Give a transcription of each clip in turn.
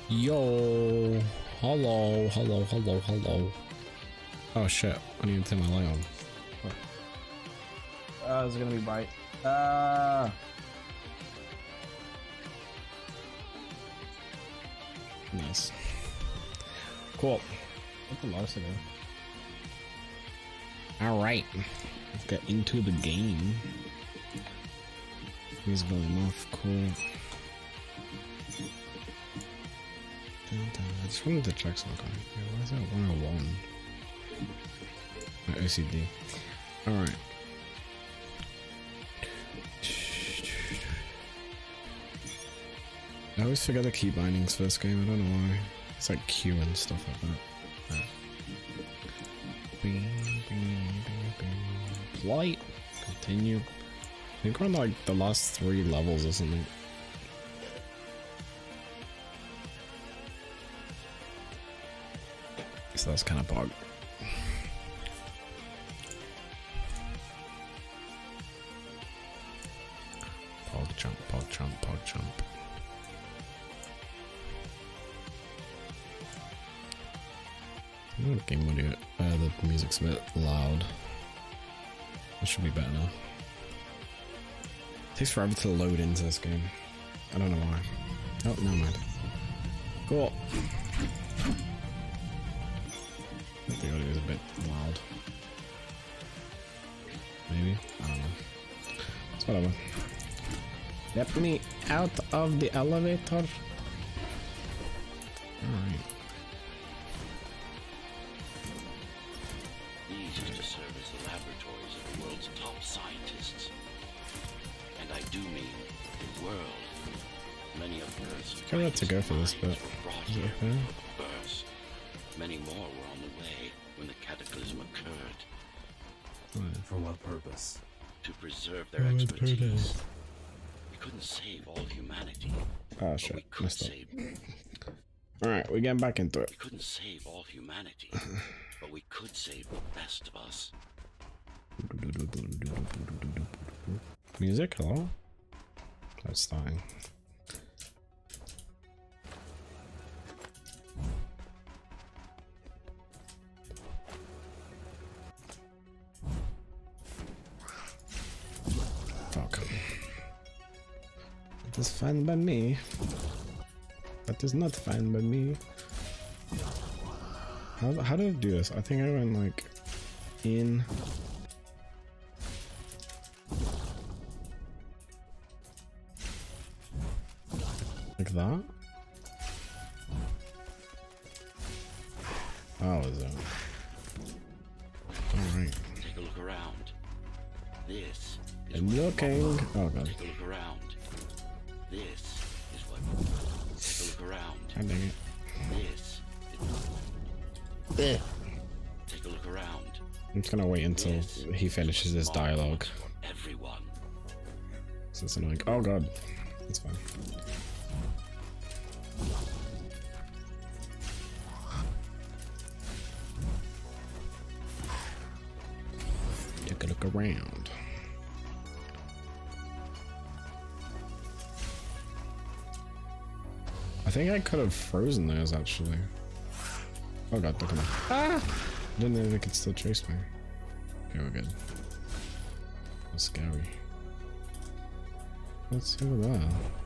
Yo, hello, hello, hello, hello. Oh shit, I need to turn my light on. Is it gonna be bright? Nice. Cool. What's the most of it? Alright, let's get into the game. He's going off, cool. I just wanted to check something. Why is that 101? My OCD. Alright. I always forget the key bindings for this game, I don't know why. It's like Q and stuff like that. Flight. Continue. I think we're on like the last 3 levels or something. So that's kind of bug. Pog jump, pog jump, pog jump. I think game audio, the music's a bit loud. It should be better now. It takes forever to load into this game. I don't know why. Oh, never mind. Cool. The audio is a bit loud. Maybe? I don't know. It's whatever. Let me out of the elevator. Alright. These used to serve as the laboratories of the world's top scientists. And I do mean the world. Many of Earth's I had to go for this, but is it okay? burst. Many more were on the way when the cataclysm occurred. For what purpose? To preserve their expertise. We couldn't save all humanity. Oh but shit, we could messed up. save. Alright, we're getting back into it. We couldn't save all humanity, but we could save the best of us. Music, hello? That's starting. Fuck. That is fine by me. That is not fine by me. How do I do this? I think I went like in. Like that? Oh, is it? Alright. Take a look around. This is I'm looking. Oh god. Take a look around. This is what. Take a look around. God dang it. This is. Take a look around. I'm just gonna wait until This he finishes his dialogue. for everyone. So it's annoying. Oh god. That's fine. Take a look around. I think I could have frozen those actually. Oh god, look at me. Ah! I didn't know they could still chase me. Okay, we're good. That's scary. What's over there?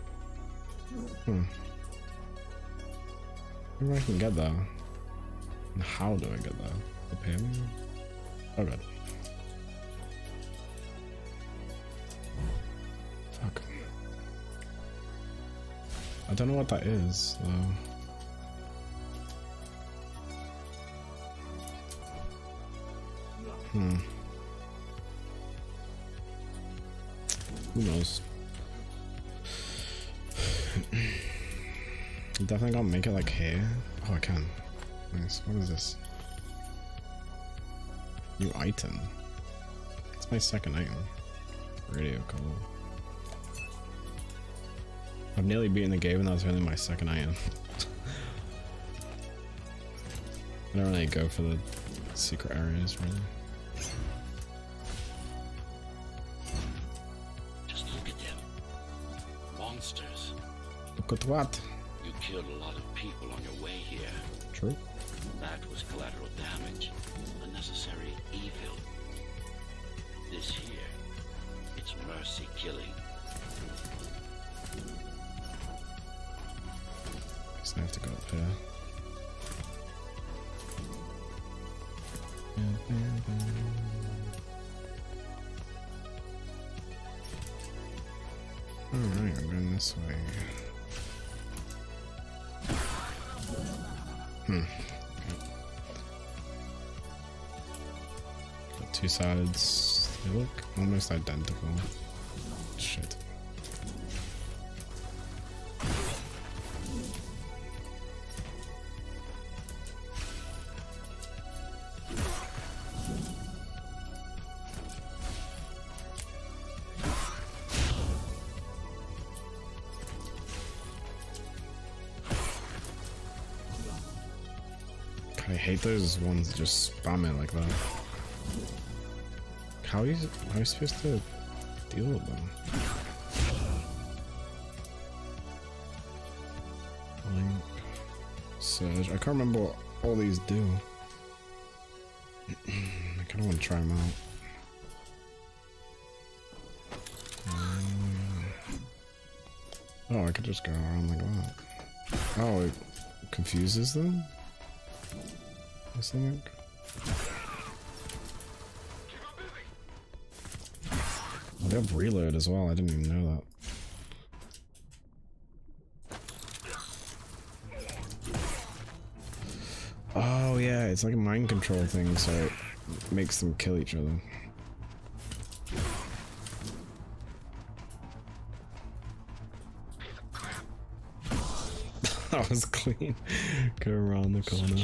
Maybe I can get there. And how do I get there? Up here maybe? Oh god. Fuck. I don't know what that is though. Who knows? I'm definitely gonna make it like here. Oh, I can. Nice. What is this? New item. It's my second item. Radio cool. I've nearly beaten the game and that was only my second item. I don't really go for the secret areas really. Just look at them. Monsters. Look at what? You killed a lot of people on your way here. True. That was collateral damage, unnecessary evil. This here, it's mercy killing. Guess I have to go up here. Alright, I'm going this way. Got two sides. They look almost identical. Shit. I hate those ones that just spam it like that. How are you supposed to deal with them? Link, Surge. I can't remember what all these do. I kind of want to try them out. Oh, I could just go around like that. Oh, it confuses them? Or something? Oh, they have reload as well, I didn't even know that. Oh yeah, it's like a mind control thing, so it makes them kill each other. That was clean. Go around the corner.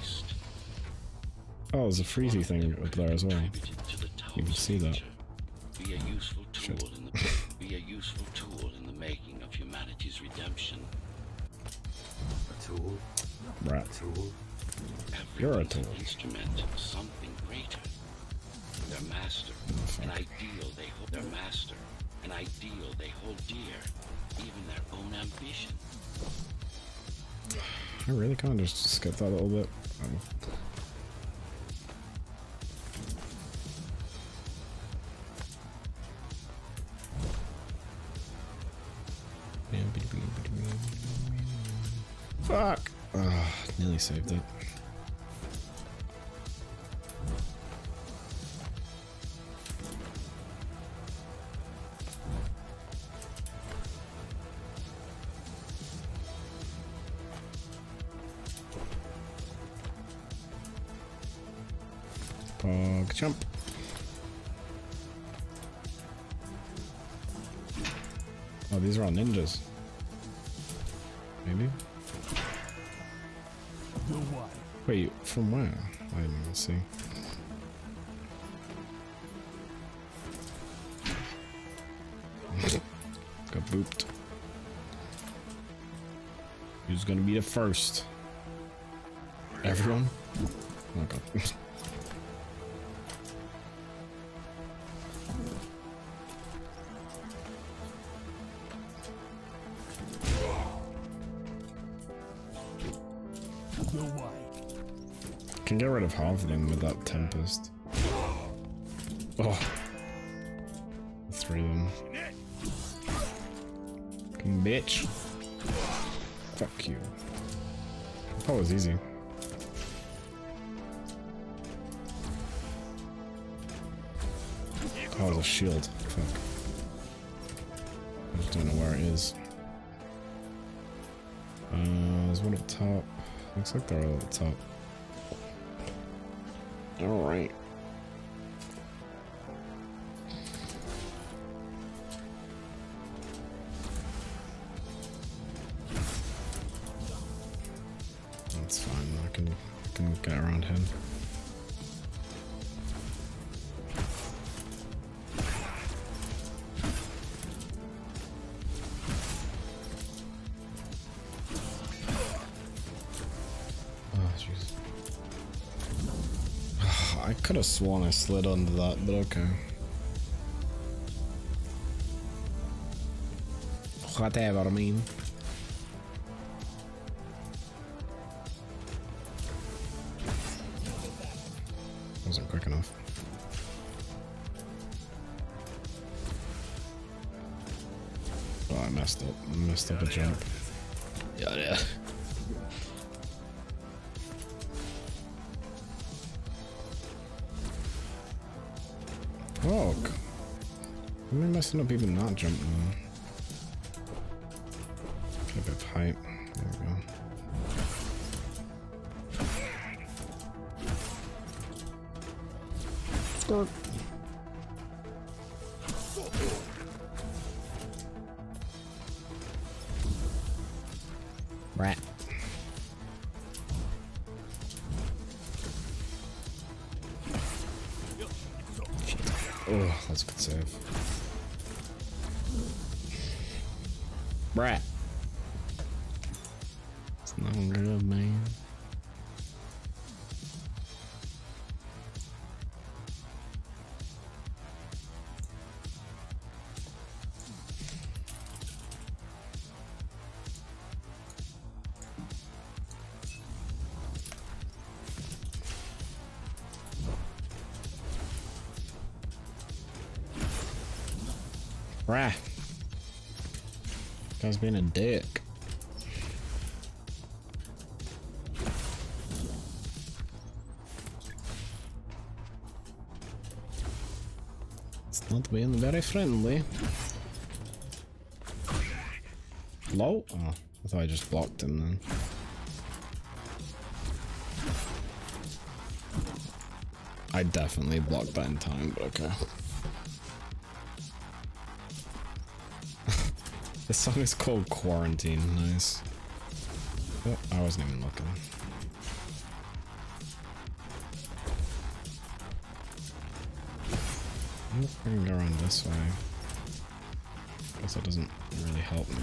Oh, there's a freezy thing up there as well. You can see that. Be a useful tool in the be a useful tool in the making of humanity's redemption. A tool. Right. A tool. You're a tool. Instrument of something greater. Their master, an ideal they hold. Their master, an ideal they hold dear, even their own ambition. I really can't just skip that a little bit. Fuck! Nearly saved it. Pog jump. Oh, these are all ninjas. Maybe? Wait, from where? I didn't even see. Got booped. Who's gonna be the first? Everyone? Oh my god. Can get rid of half of them with that Tempest. Oh. 3 of them. Fucking bitch. Fuck you. That was easy. Oh, it was a shield. Fuck. I just don't know where it is. There's one up top. Looks like they're all at the top. Alright. That's fine, I can get around him. I could have sworn I slid under that, but okay. Whatever, I mean. Oh, I messed up. I messed up a jump. Yeah. Oh, am I messing up even not jumping now? Get a bit of height. There we go. Start. Rat. Oh, that's a good save. Brat. It's not good, man. Rah. Guy's being a dick. It's not being very friendly. Low? Oh, I thought I just blocked him then. I definitely blocked that in time, but okay. This song is called Quarantine. Nice. Oh, I wasn't even looking. I can go around this way. Guess that doesn't really help me.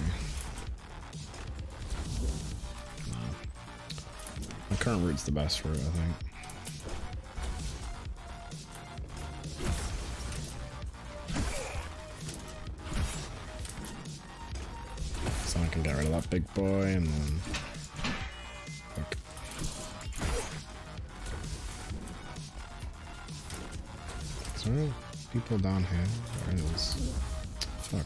No. My current route's the best route, I think. So I can get rid of that big boy and then... Fuck. Is there any people down here? There is. Fuck.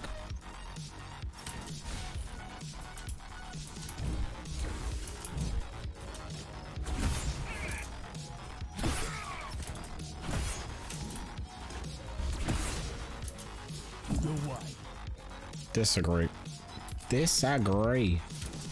Disagree. Disagree.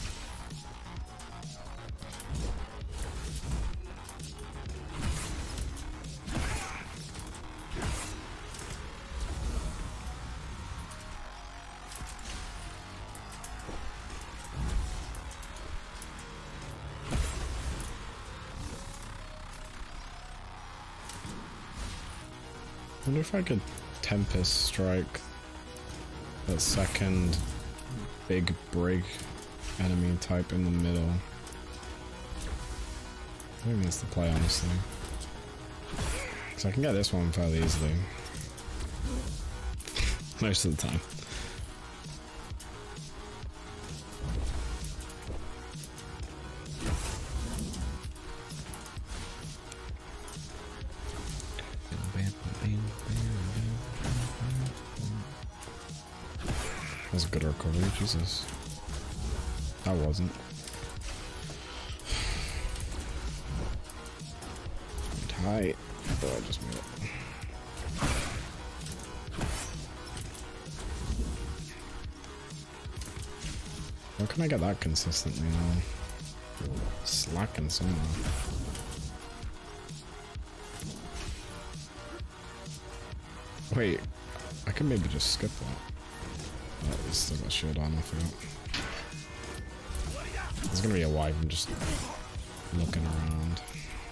I wonder if I could Tempest Strike that second big break enemy type in the middle. I think that's the play, honestly. Because I can get this one fairly easily. Most of the time. That was a good recovery, Jesus. That wasn't. Tight. Oh, I just made it. Why can I get that consistently now? Slacking somewhere. Wait, I can maybe just skip that. Oh, it's still got shield on, I forgot. There's gonna be a wife, I'm just looking around.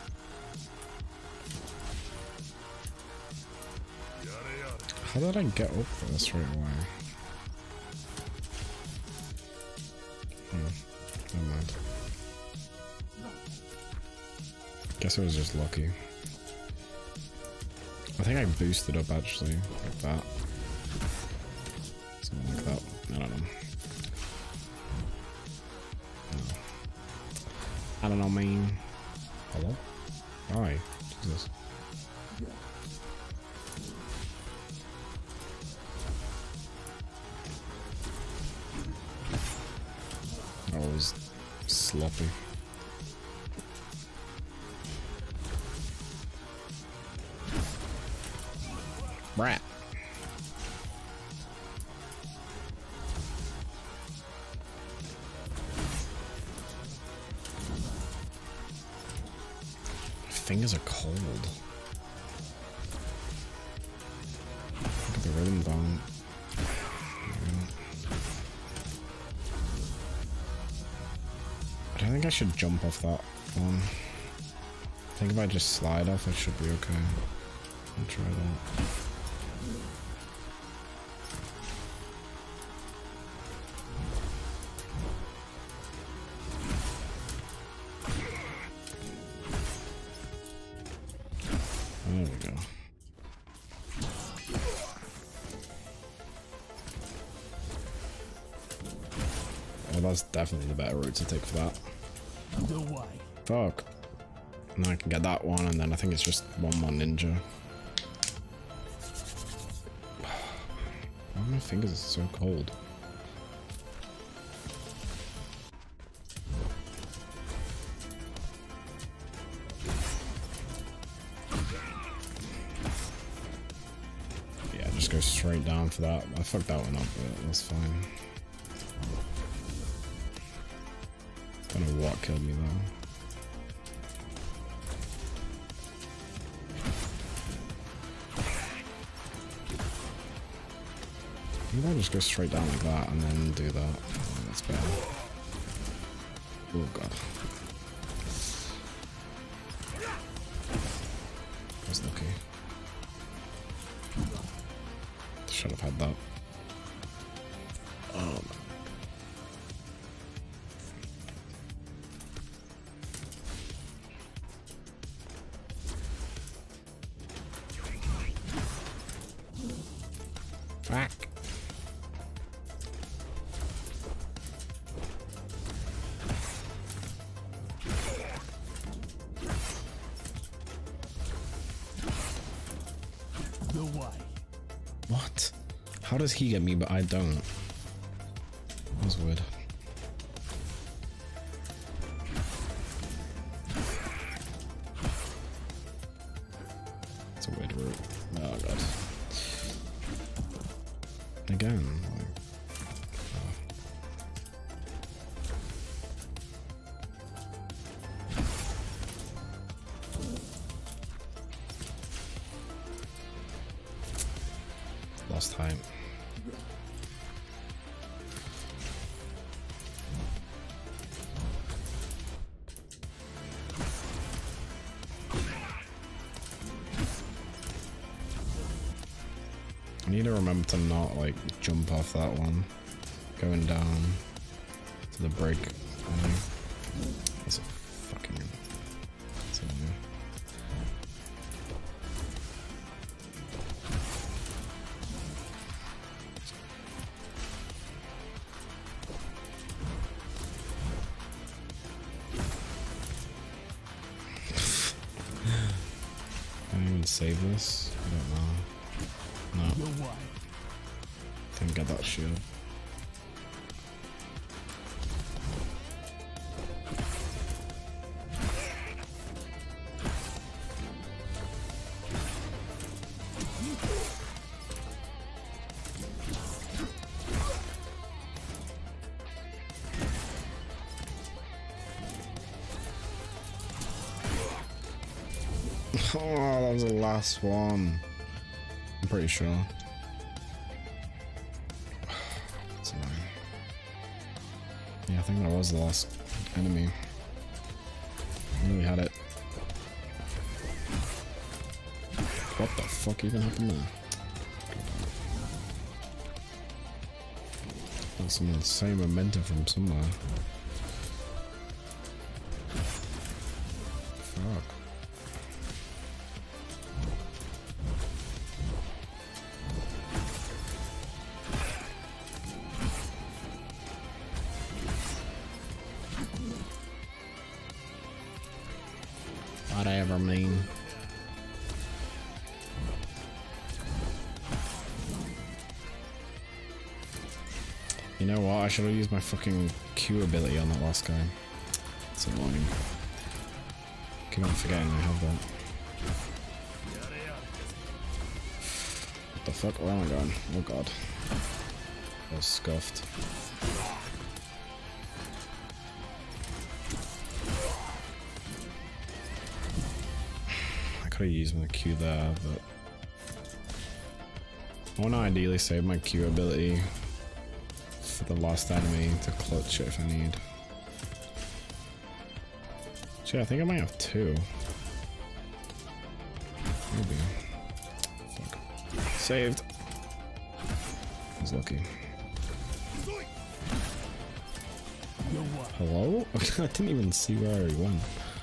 How did I get up there straight away? Never mind. Guess it was just lucky. I think I boosted up actually, like that. Something like that. I don't know. No. I don't know, man. Hello? Hi. Jesus. was sloppy. Brat. Fingers are cold. Look at the rhythm bomb. I don't think I should jump off that one. I think if I just slide off, it should be okay. I'll try that. There we go. Well, that's definitely the better route to take for that. Fuck. Now I can get that one, and then I think it's just one more ninja. Why are my fingers so cold? Yeah, just go straight down for that. I fucked that one up, but that's fine. Don't know what killed me though. Maybe I'll just go straight down like that and then do that. Oh, that's better. Oh god. I was lucky. Should have had that. Oh man. Fuck. What? How does he get me but I don't? That was weird. It's a weird route. Oh god. Again, like, lost time. I need to remember to not like jump off that one. Going down to the break. That's a fucking. That's annoying. Can I even save this? I don't know. No. Didn't get that shield. Oh, that was the last one. I'm pretty sure. That's annoying. Yeah, I think that was the last enemy. I really had it. What the fuck even happened there? Got some insane momentum from somewhere. Fuck. Whatever, mean. You know what? I should have used my fucking Q ability on that last guy. It's annoying. Keep on forgetting I have that. What the fuck? Where am I going? Oh god. I was scuffed. I could have used my Q there, but I want to ideally save my Q ability for the last enemy to clutch it if I need. Actually, I think I might have two. Maybe. Fuck. Saved. I was lucky. Hello? I didn't even see where he went.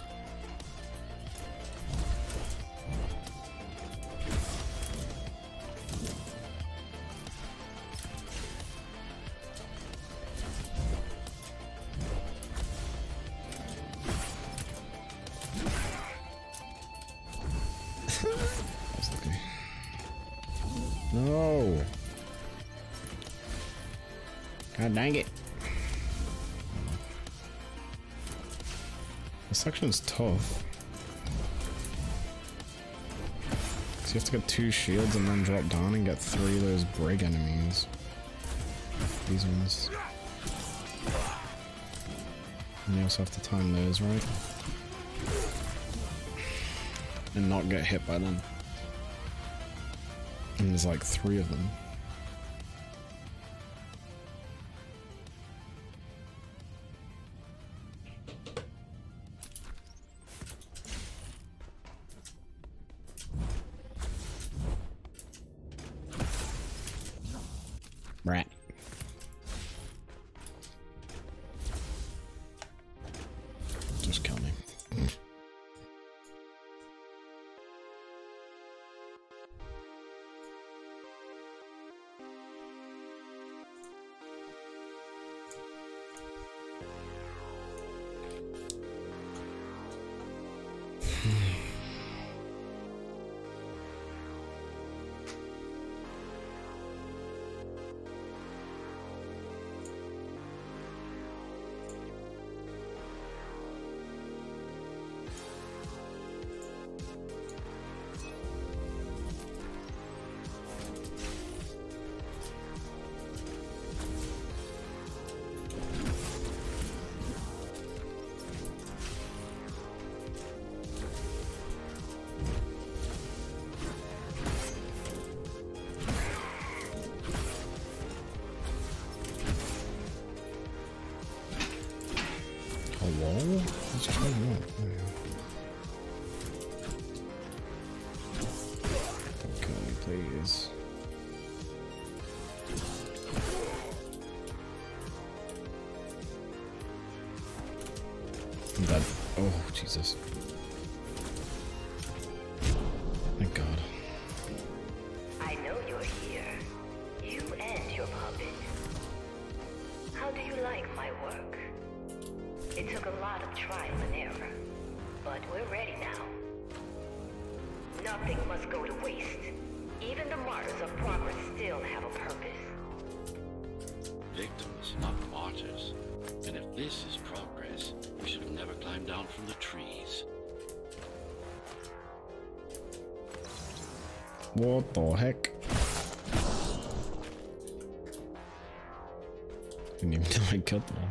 No! God dang it. This section's tough. So you have to get 2 shields and then drop down and get 3 of those brig enemies. These ones. And you also have to time those right. And not get hit by them. And there's like 3 of them. Rat. Just kill me. Hello? Let's try that. Okay, please. I'm dead. Oh, Jesus. Thank God. I know you're here. You and your puppet. How do you like my work? It took a lot of trial and error, but we're ready now. Nothing must go to waste. Even the martyrs of progress still have a purpose. Victims, not martyrs. And if this is progress, we should have never climbed down from the trees. What the heck? Didn't even know I killed them all.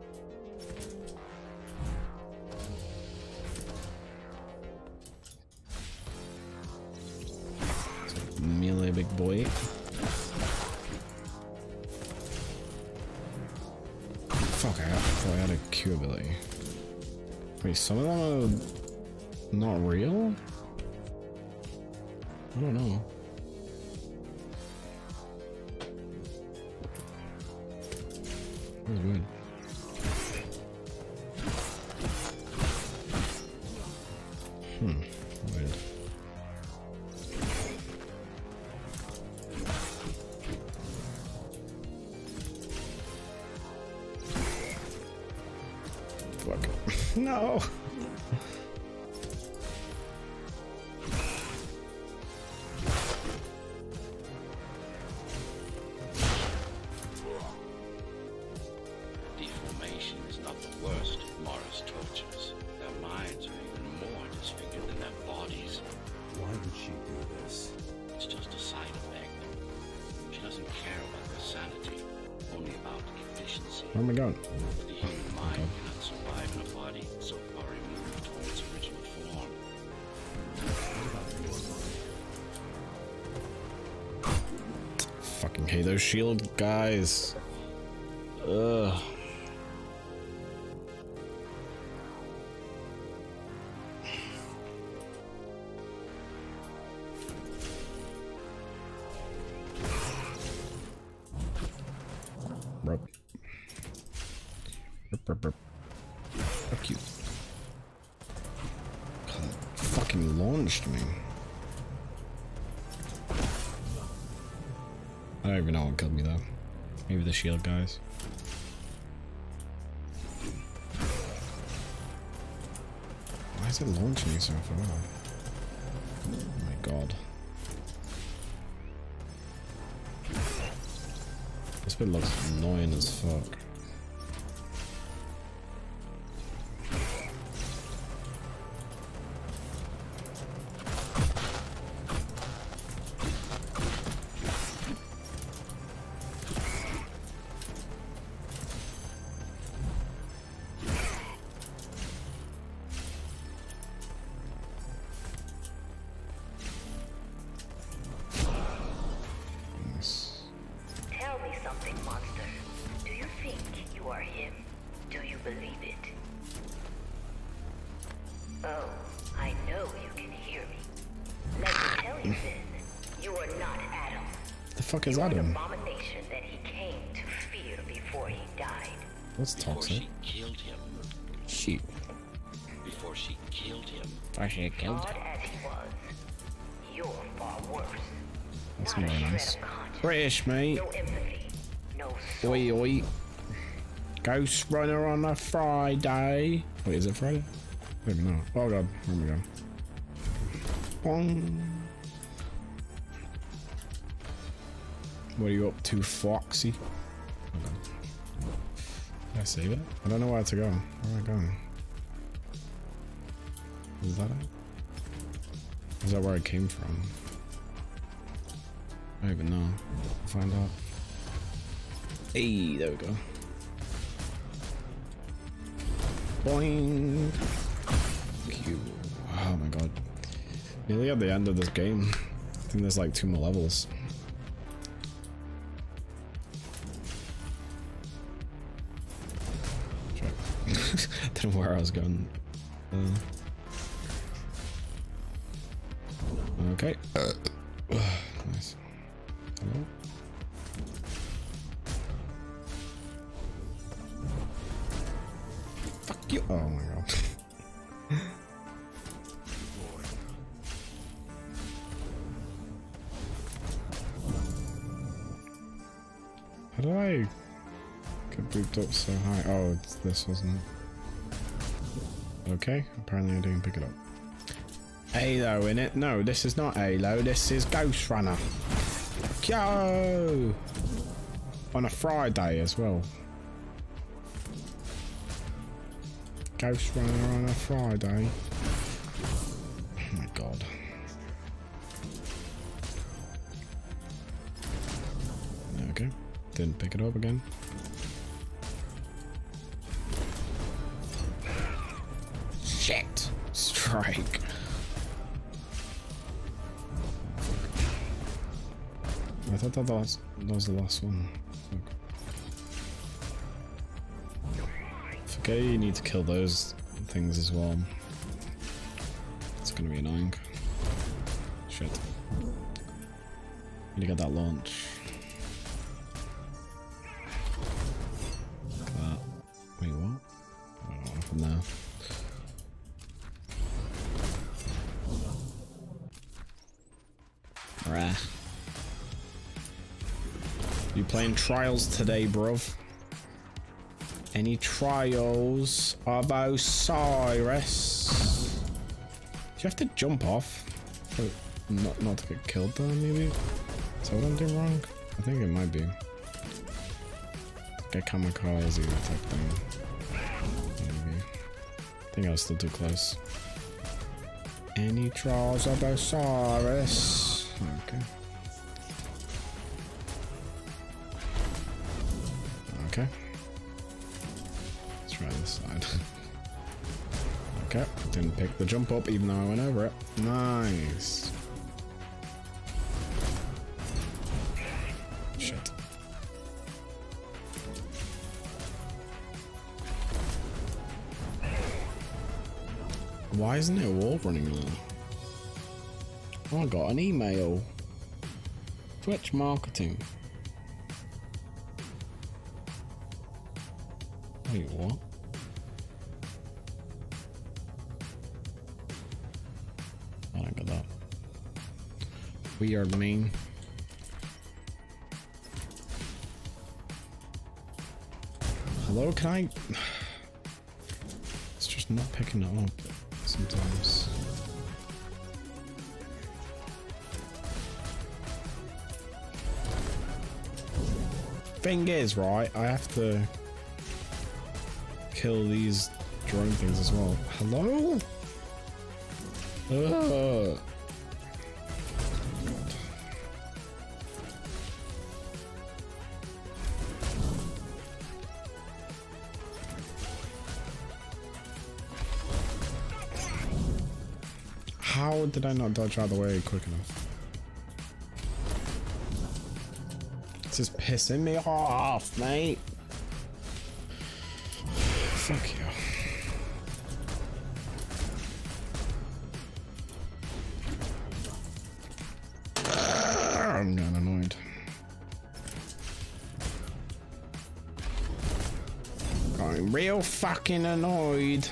Melee big boy. Fuck, I thought I had a Q ability. Wait, some of them are not real? I don't know. That was weird. Weird. Fuck. No! mutilation is not the worst of Mara's tortures. Their minds are even more disfigured than their bodies. Why would she do this? It's just a side effect. She doesn't care about their sanity, only about efficiency. Where am I going? The human mind cannot survive in a body so far removed from its original form. Fucking hate those shield guys. Ugh. Rope. Burp. Fuck you. God, that fucking launched me. I don't even know what killed me though. Maybe the shield guys. Why is it launching me so far? Oh my god. This bit looks annoying as fuck. Tell me something, monster. Do you think you are him? Do you believe it? Oh, I know you can hear me. Let me tell you then, you are not Adam. The fuck is You are the Adam? abomination that he came to fear before he died. What's Before toxic? she killed him. Shit. Before she killed him. I should have killed. Flawed as he was, you're far worse. That's Not a really shred nice. of conscience, British, mate. no empathy, no soul. Oi, oi. Ghost Runner on a Friday. Wait, is it Friday? I don't even know. Oh god, where am I going? Bong. What are you up to, Foxy? Hold on. Did I save it? I don't know where to go. Where am I going? Is that it? Is that where I came from? I don't even know. I'll find out. Hey, there we go. Boing. Q. Oh my god. Nearly at the end of this game. I think there's like 2 more levels. Don't know where I was going. Okay. Nice. Hello? Fuck you. Oh my god. How did I get booped up so high? Oh, it's this, wasn't it? Okay, apparently I didn't pick it up. Halo in it? No, this is not Halo, this is Ghost Runner. Yo! On a Friday as well. Ghost Runner on a Friday. Oh my god. Okay, didn't pick it up again. Shit! Strike. I thought that was the last one. Okay, you need to kill those things as well. It's gonna be annoying. Shit. Need to get that launch. Look at that. Wait, what? I don't know what happened there. Rah. You playing Trials today, bruv? Any Trials of Osiris? Do you have to jump off? For not to get killed though, maybe? Is that what I'm doing wrong? I think it might be. Get kamikaze type thing. Maybe. I think I was still too close. Any Trozobosaurus? Okay. Okay. Let's try this side. Okay. Didn't pick the jump up even though I went over it. Nice. Shit. Why isn't it a wall running now? Oh, I got an email. Twitch marketing. Wait, what? I don't get that. Weird mean. Hello, can I? It's just not picking it up sometimes. Thing is, right, I have to kill these drone things as well. Hello? Ugh. How did I not dodge out of the way quick enough? This is pissing me off, mate. Fuck you. I'm getting annoyed. I'm real fucking annoyed.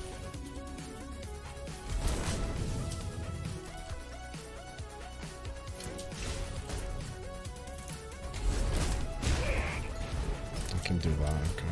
I can do that, okay.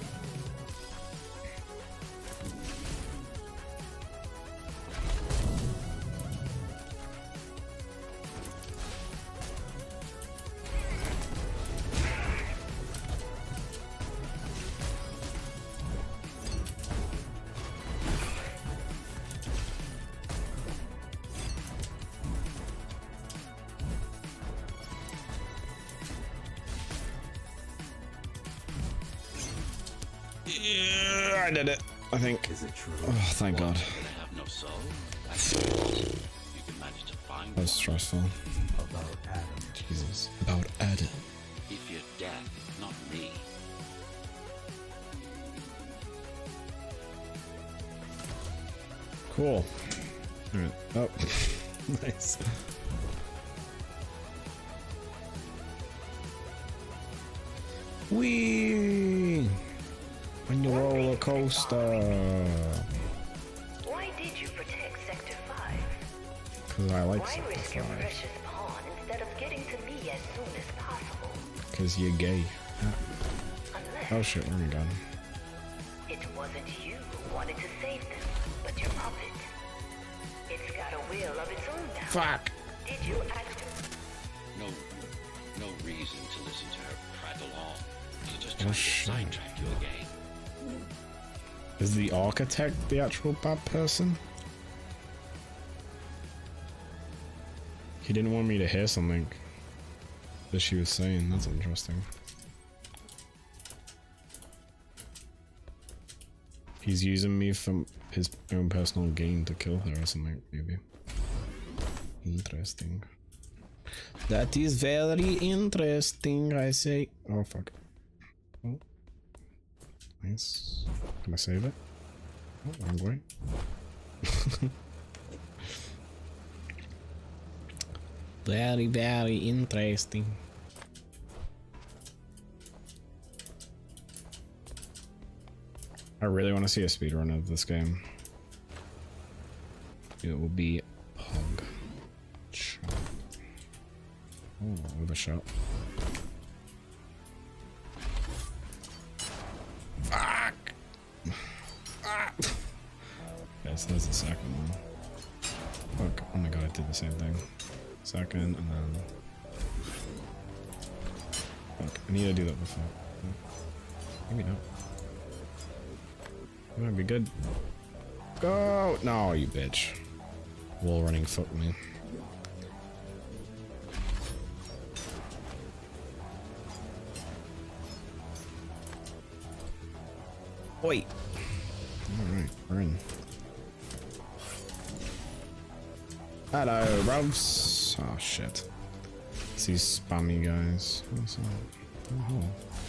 Yeah, I did it, I think. Is it true? Oh, thank God. They have no soul. You can manage to find That was stressful. About Adam. Jesus. About Adam. if you're death, not me. Cool. Alright. Oh. Nice. Whee! On your roller coaster. Why did you protect Sector 5? Because I like Why Sector risk your 5. precious pawn instead of getting to me as soon as possible? Because you're gay. Unless Oh shit, where are we going? it wasn't you who wanted to save them, but your puppet. It's got a will of its own now. Fuck! Did you actually? No reason to listen to her prattle on. She's just Oh, trying to shit. sidetrack you again. Is the architect the actual bad person? He didn't want me to hear something that she was saying. That's interesting. He's using me for his own personal gain to kill her or something, maybe. Interesting. That is very interesting, I say. Oh, fuck. Oh. Nice. Can I save it? Oh, wrong way. Very, very interesting. I really want to see a speedrun of this game. It will be Pog. Oh, overshot. Fuck! Ah. Okay, so that's the second one. Fuck. Oh my god, I did the same thing. Second, and then... Fuck, I need to do that before. Maybe not. Might be good. Go! No, you bitch. Wall running fucked me. Wait. Alright, we're in. Hello, bros. Oh shit. It's these spammy guys. What's that? Oh.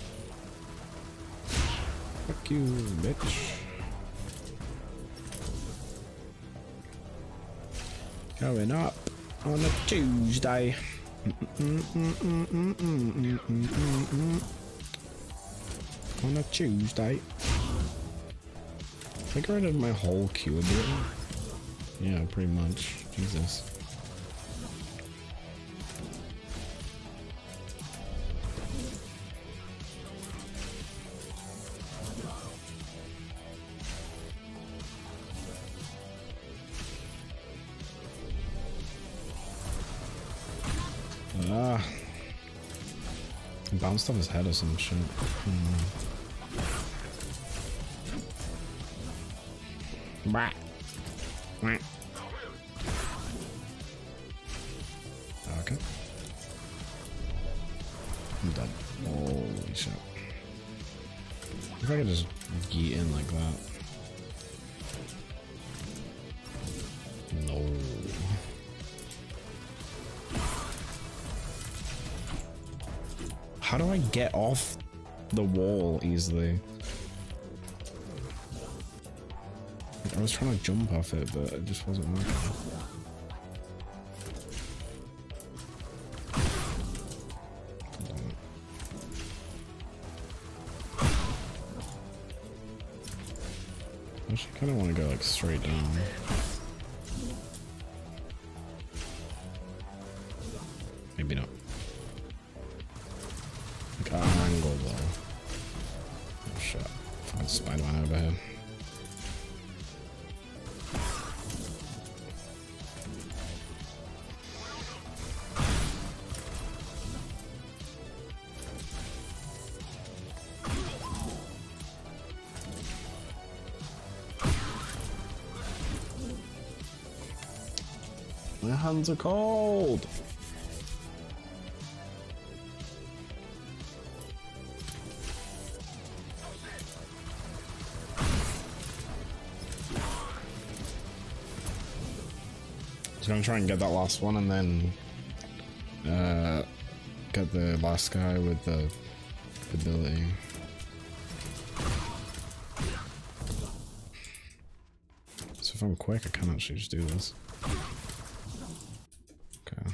Fuck you, bitch. Going up on a Tuesday. On a Tuesday. I got rid of my whole queue ability. Yeah, pretty much. Jesus. Ah. Bounced off his head or some shit. Bah. Okay. I'm dead. Holy shit. If I could just yeet in like that. No. How do I get off the wall easily? I was trying to jump off it, but it just wasn't working. I actually kind of want to go like straight down. Maybe not. Like an angle though. Oh shit. Fucking Spider-Man over here. My hands are cold. So I'm gonna try and get that last one and then get the last guy with the ability. So if I'm quick, I can actually just do this. Okay.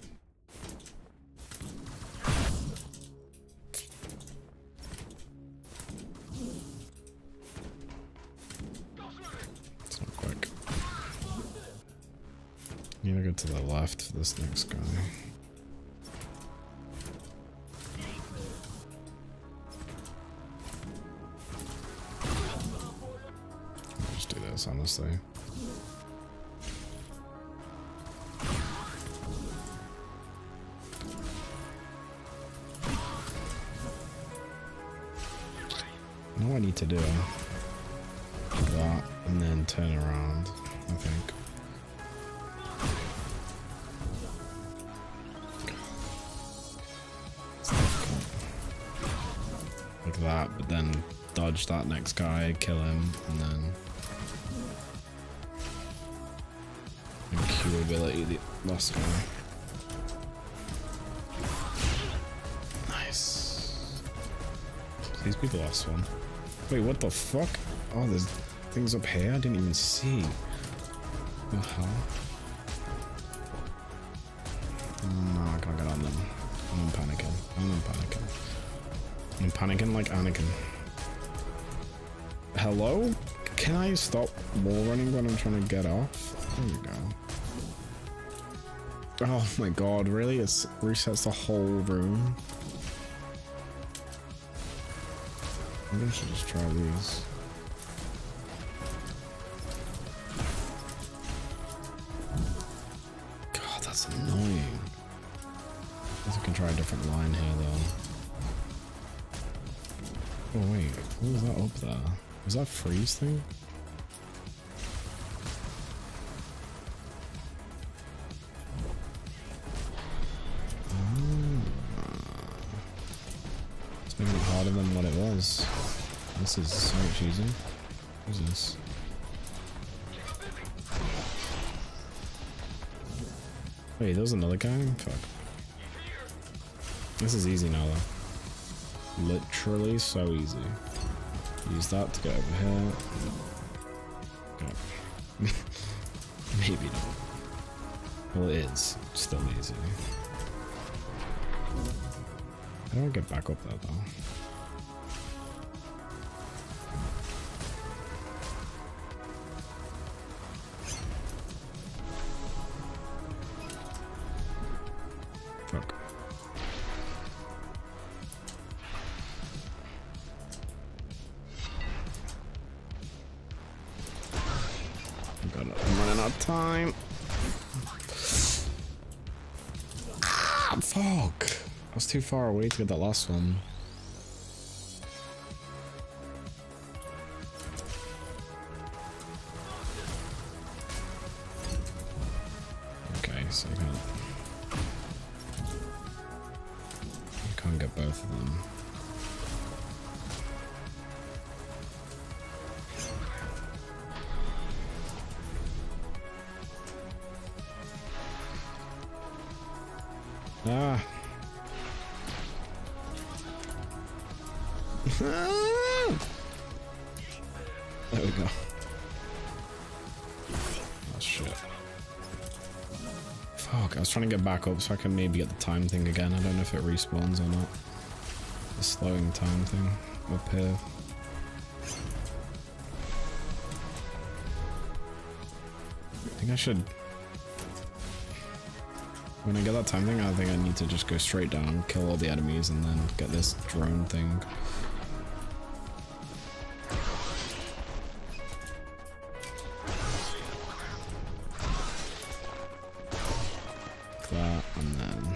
It's not quick. Need to go to the left for this next guy. I'll just do this, honestly. All I need to do that and then turn around, I think. Like that, but then dodge that next guy, kill him, and then Q ability the last guy. Nice. Please be the last one. Wait, what the fuck? Oh, there's things up here I didn't even see. What the hell? No, I can't get on them. I'm panicking. I'm panicking. I'm panicking like Anakin. Hello? Can I stop wall running when I'm trying to get off? There we go. Oh my god, really? It resets the whole room? Maybe I should just try these. God, that's annoying. I guess I can try a different line here though. Oh wait, what was that up there? Was that freeze thing? It's making it harder than what it was. This is so much easier. What is this? Wait, there was another guy? Fuck. This is easy now though. Literally so easy. Use that to get over here. Okay. Maybe not. Well, it is. Still easy. How do I get back up there though? Fuck. I'm running out of time. Ah, fuck. I was too far away to get that last one. Okay, so you can't get both of them. Ah. There we go. Oh shit. Fuck, I was trying to get back up so I can maybe get the time thing again. I don't know if it respawns or not. The slowing time thing up here. I think I should... When I get that time thing, I think I need to just go straight down, kill all the enemies, and then get this drone thing. That, and then...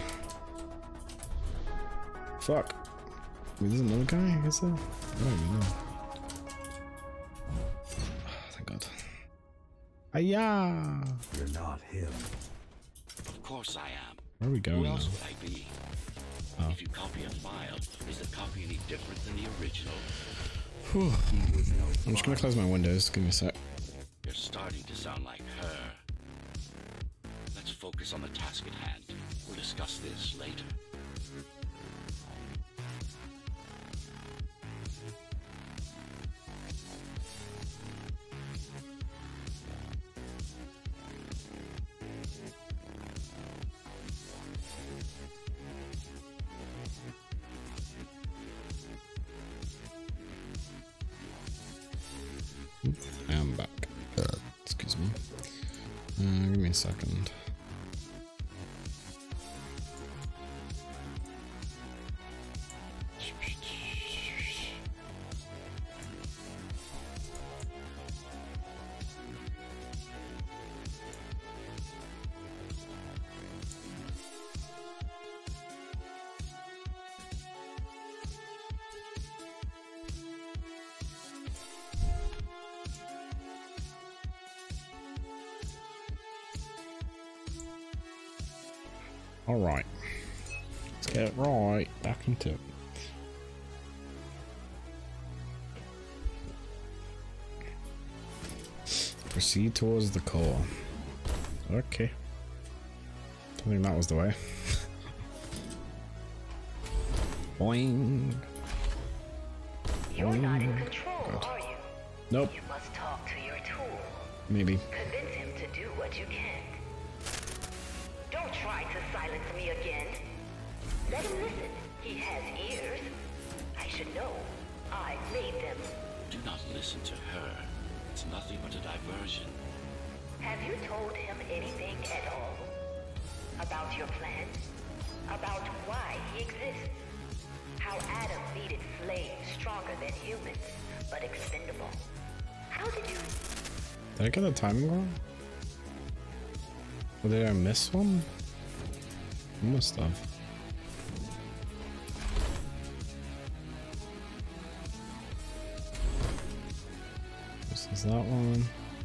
Fuck! Wait, there's another guy, is there? I don't even know. Oh, thank God. Ayah! You're not him. Of course I am. Where are we going Who now? else would I be? Oh. If you copy a file, is the copy any different than the original? Whew. I'm just gonna close my windows. Give me a sec. You're starting to sound like her. Let's focus on the task at hand. We'll discuss this later. I am back. Excuse me. Give me a second. Alright. Let's get it right. Back into it. Proceed towards the core. Okay. Don't think that was the way. Boing. You're not in control, God. are you? Nope. You must talk to your tool. Maybe. Convince him to do what you can. Don't try to silence me again. Let him listen. He has ears. I should know. I made them. Do not listen to her. It's nothing but a diversion. Have you told him anything at all? About your plan? About why he exists? How Adam needed slaves stronger than humans, but expendable. How did you... Did I get the timing wrong? Or did I miss one? I must have. This is that one.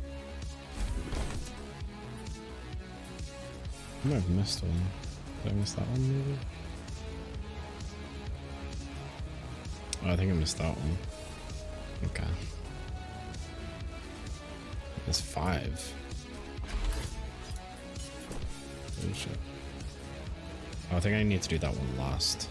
I might have missed one. Did I miss that one maybe? Oh, I think I missed that one. Okay. There's 5. Oh shit. Oh, I think I need to do that one last.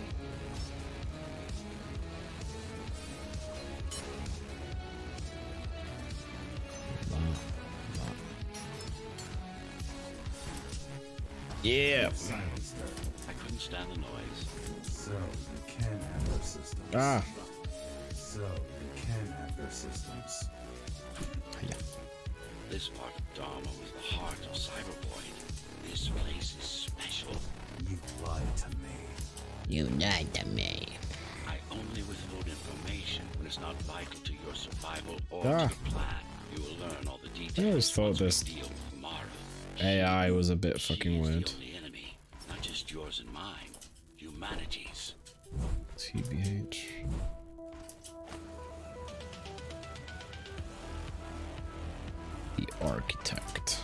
Yeah. I couldn't stand the noise. So you can have their systems. Ah. So you can have their systems. Yeah. This part of Dharma was the heart of Cybervoid. This place is special. You lied to me. You lied to me. I only withhold information when it's not vital to your survival or Ah. to the plan. You will learn all the details. I always thought once we this deal with Mara. AI was a bit She fucking is weird. the only enemy, not just yours and mine. Humanity's. TBH. The architect.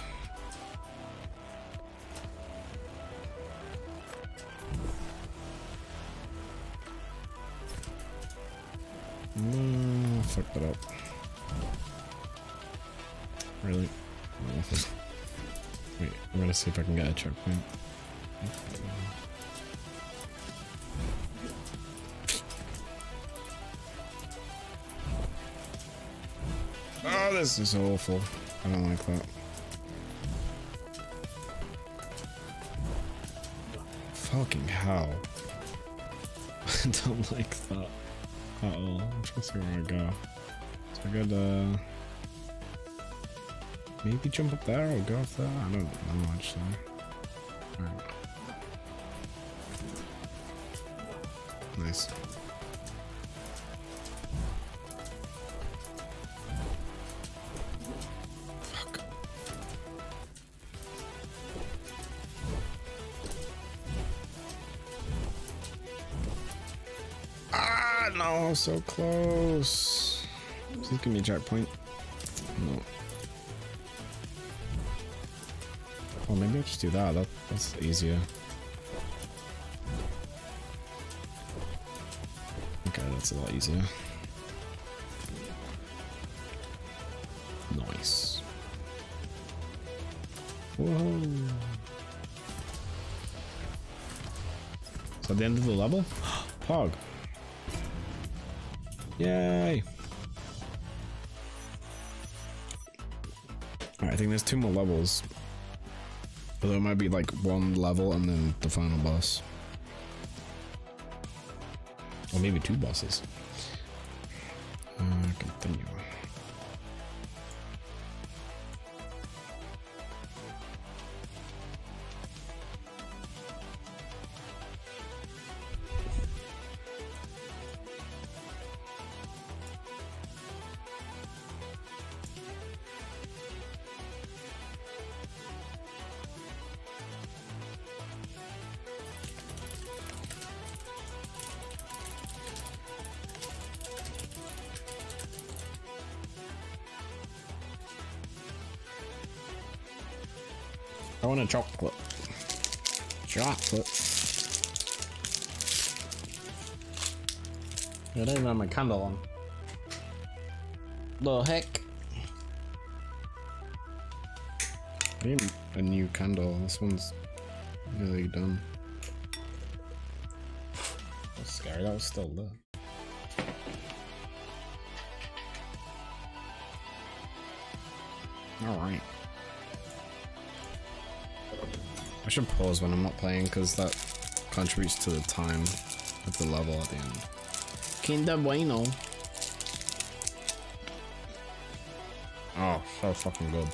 No, fucked it up. Really? Wait, I'm gonna see if I can get a checkpoint. Oh, this is awful. I don't like that. Fucking hell. I don't like that at all. I'm trying to see where I go. So I gotta maybe jump up there or go up there? I don't know actually. Alright. Nice. Fuck. Ah, no, so close. Please give me a checkpoint. No. Oh, maybe I'll just do that. That's easier. Okay, that's a lot easier. Nice. Whoa. Is that the end of the level? Pog. Yay. Alright, I think there's 2 more levels. Although it might be like 1 level and then the final boss. Or maybe 2 bosses. Continue. I want a chocolate. Chocolate. I don't even have my candle on. The heck? I need a new candle. This one's nearly done. That's scary. That was still there. Alright. I should pause when I'm not playing because that contributes to the time of the level at the end. Kinder Bueno. Oh, so fucking good.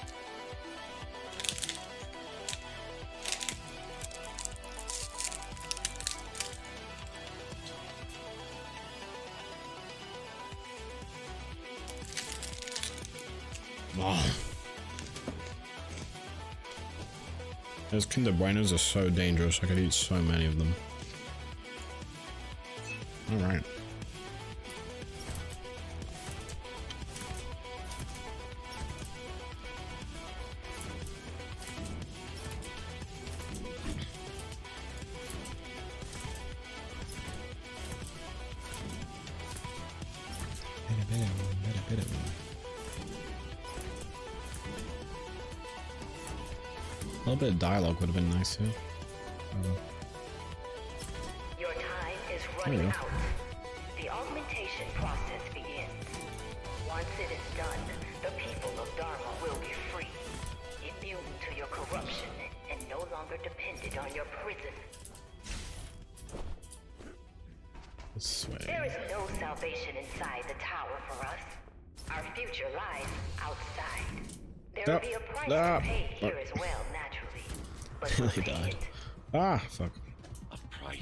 Oh. Those Kinder Buenos are so dangerous, I could eat so many of them. Alright. A little bit of dialogue would have been nice here. Your time is running go. out. The augmentation process begins. Once it is done, the people of Dharma will be free, immune to your corruption, and no longer dependent on your prison. This way. There is no salvation inside the tower for us. Our future lies outside. There will be a price to pay here as well, naturally. But we'll He pay died. it. Ah, fuck. A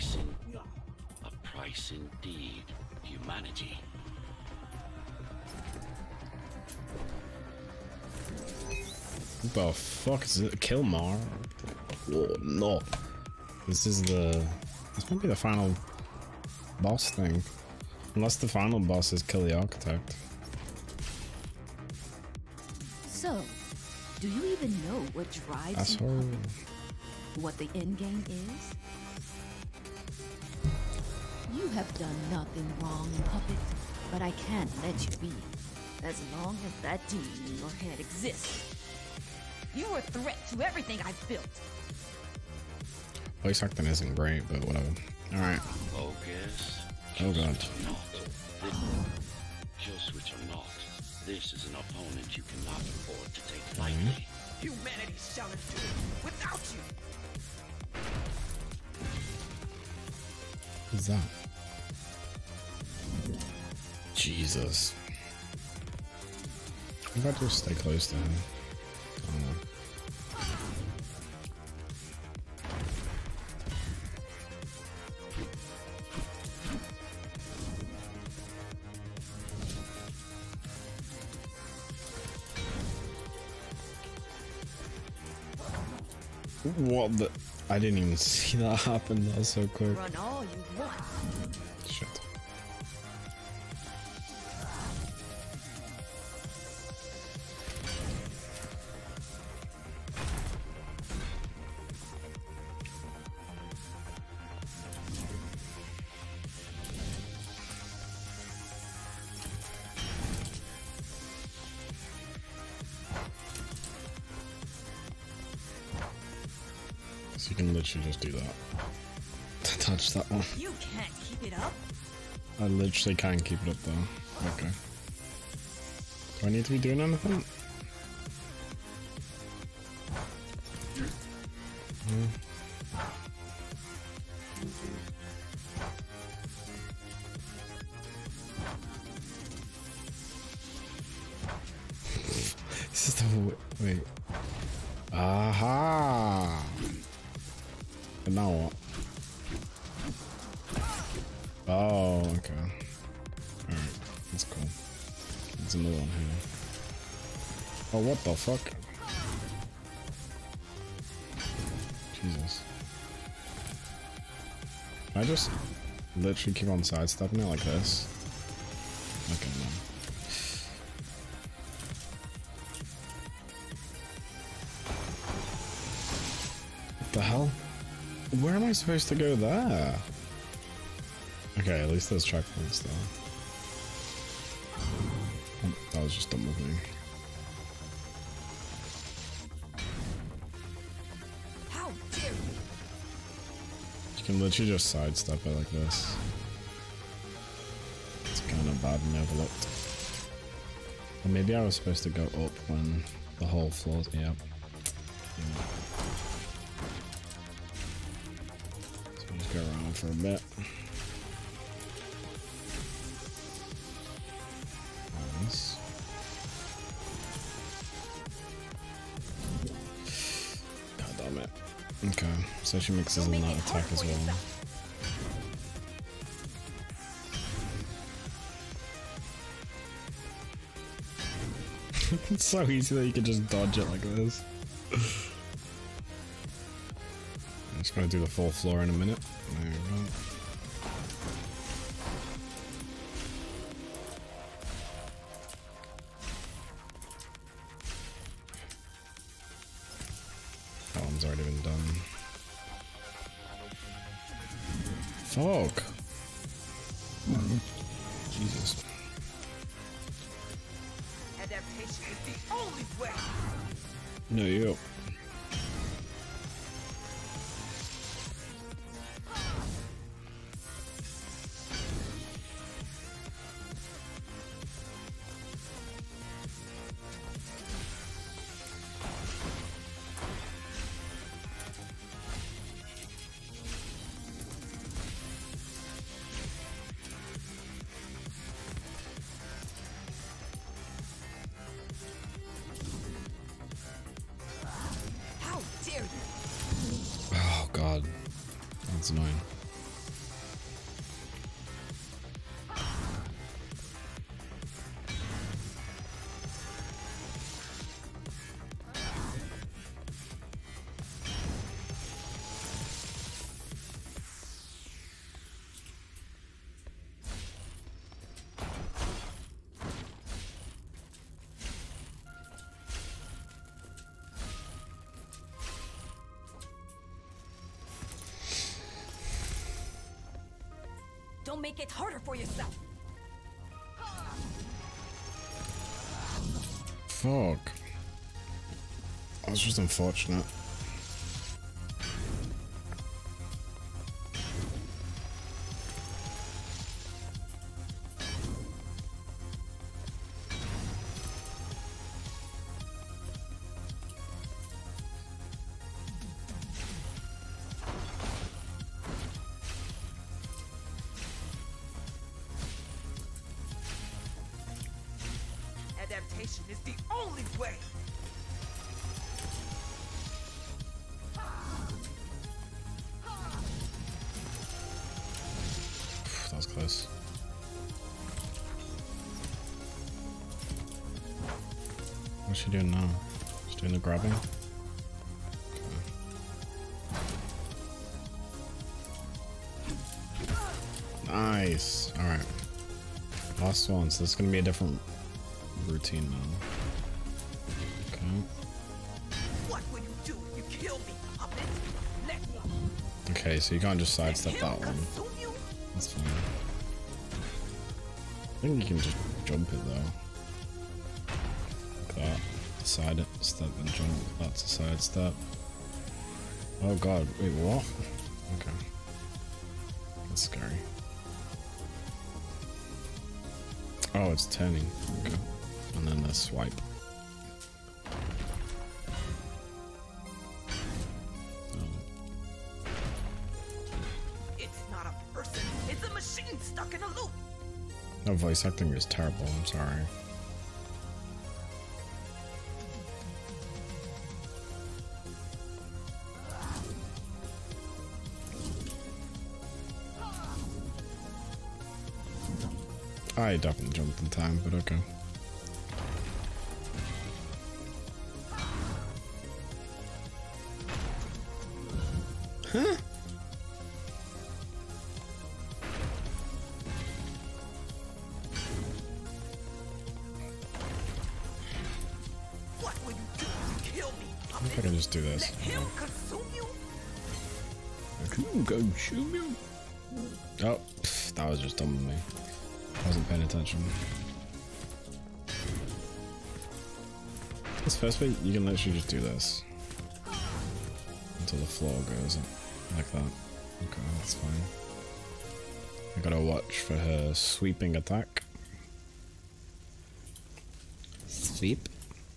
price indeed, humanity. What the fuck is it? Kilmar? Oh no. This might be the final boss thing. Unless the final boss is Kill the Architect. So, do you even know what drives Asshole. you, Puppet? What the end game is? You have done nothing wrong, Puppet, but I can't let you be. As long as that demon in your head exists. You are a threat to everything I've built. Voice acting isn't great, but whatever. Alright. Focus. Oh god. Kill switch or not, this is an opponent you cannot afford to take lightly. Humanity shall endure without you. Who's that? Jesus. How about just stay close to him? I don't know. What the? I didn't even see that happen. That was so quick. Run all you want. Shit. So you can literally just do that. Touch that one. You can't keep it up. I literally can't keep it up though. Okay. Do I need to be doing anything? No. This is the wait. Aha! But now what? Oh, okay. Alright, that's cool. There's another one here. Oh, what the fuck? Jesus. I just literally keep on sidestepping it like this. Okay, no. What the hell? Where am I supposed to go there? Okay, at least there's checkpoints though. Oh, that was just dumb of me. How dare you? You can literally just sidestep it like this. It's kind of bad and overlooked. Or maybe I was supposed to go up when the whole floor's... Yep. Yeah. So I'll just go around for a bit. Nice. God damn it. Okay, so she mixes in that attack as well. It's so easy that you can just dodge it like this. I'm just gonna do the full floor in a minute. There we go. That one's already been done. Fuck! Jesus. only way. No, you. How dare you? Oh god, that's annoying. Don't make it harder for yourself. Fuck. That's just unfortunate. Adaptation is the only way. That was close. What's she doing now? She's doing the grabbing? Okay. Nice. Alright. Last one, so this is gonna be a different routine now. Okay. What will you do if you kill me, puppet? Let me Okay, so you can't just sidestep him that one. consume you? That's fine. I think you can just jump it though. Like that. Side it, step and jump. That's a side step. Oh god, wait, what? Okay. That's scary. Oh, it's turning. Okay. And then the swipe. It's not a person. It's a machine stuck in a loop. No, voice acting is terrible, I'm sorry. I definitely jumped in time, but okay. Huh? What will you do if you kill me, I puppet? think I can just do this. Let him consume you? Go shoot me. Oh, pff, that was just dumb of me. I wasn't paying attention. This first way, you can literally just do this until the floor goes up like that. Okay, that's fine. I gotta watch for her sweeping attack. Sweep.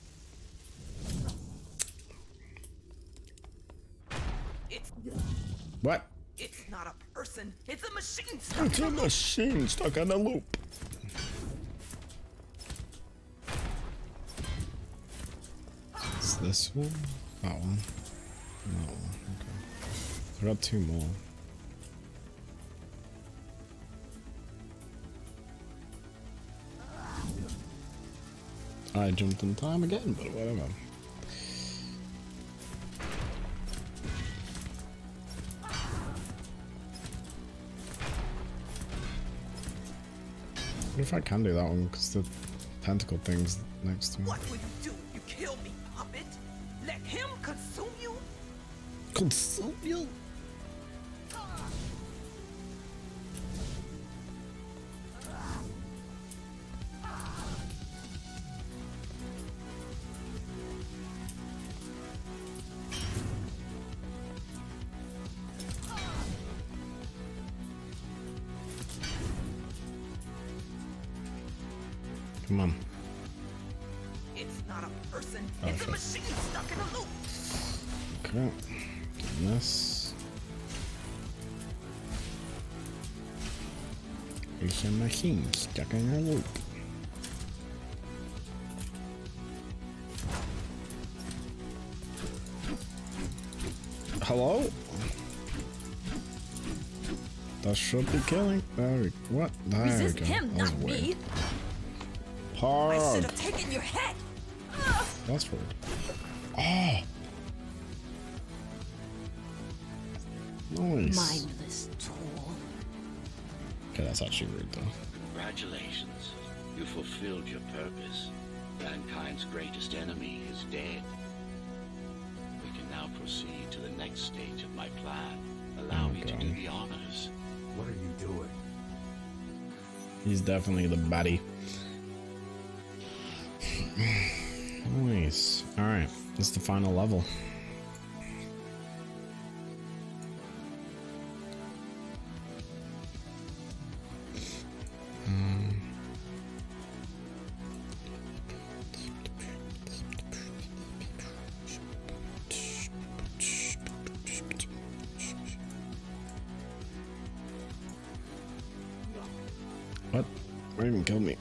It's What? it's not a person. It's a machine stuck It's in a a loop. machine stuck in a loop. It's this one? That one? That one, okay. I got two more. I jumped in time again, but whatever. What if I can do that one? Because the tentacle thing's next to me. What will you do if you kill me, puppet? Let him consume you? Consume you? Come on. It's not a person. It's a machine stuck in a loop. Okay. Getting this. It's a machine stuck in a loop. Hello? That should be killing. There we, what? There Resist we go. him, That was not weird. me. I Hard. should have taken your head. That's weird. Oh. Nice. Mindless tool. Okay, that's actually rude though. Congratulations. You fulfilled your purpose. Mankind's greatest enemy is dead. We can now proceed to the next stage of my plan. Allow me to do the honors. What are you doing? He's definitely the baddie. Nice. Alright, this is the final level. What? Why even killed me?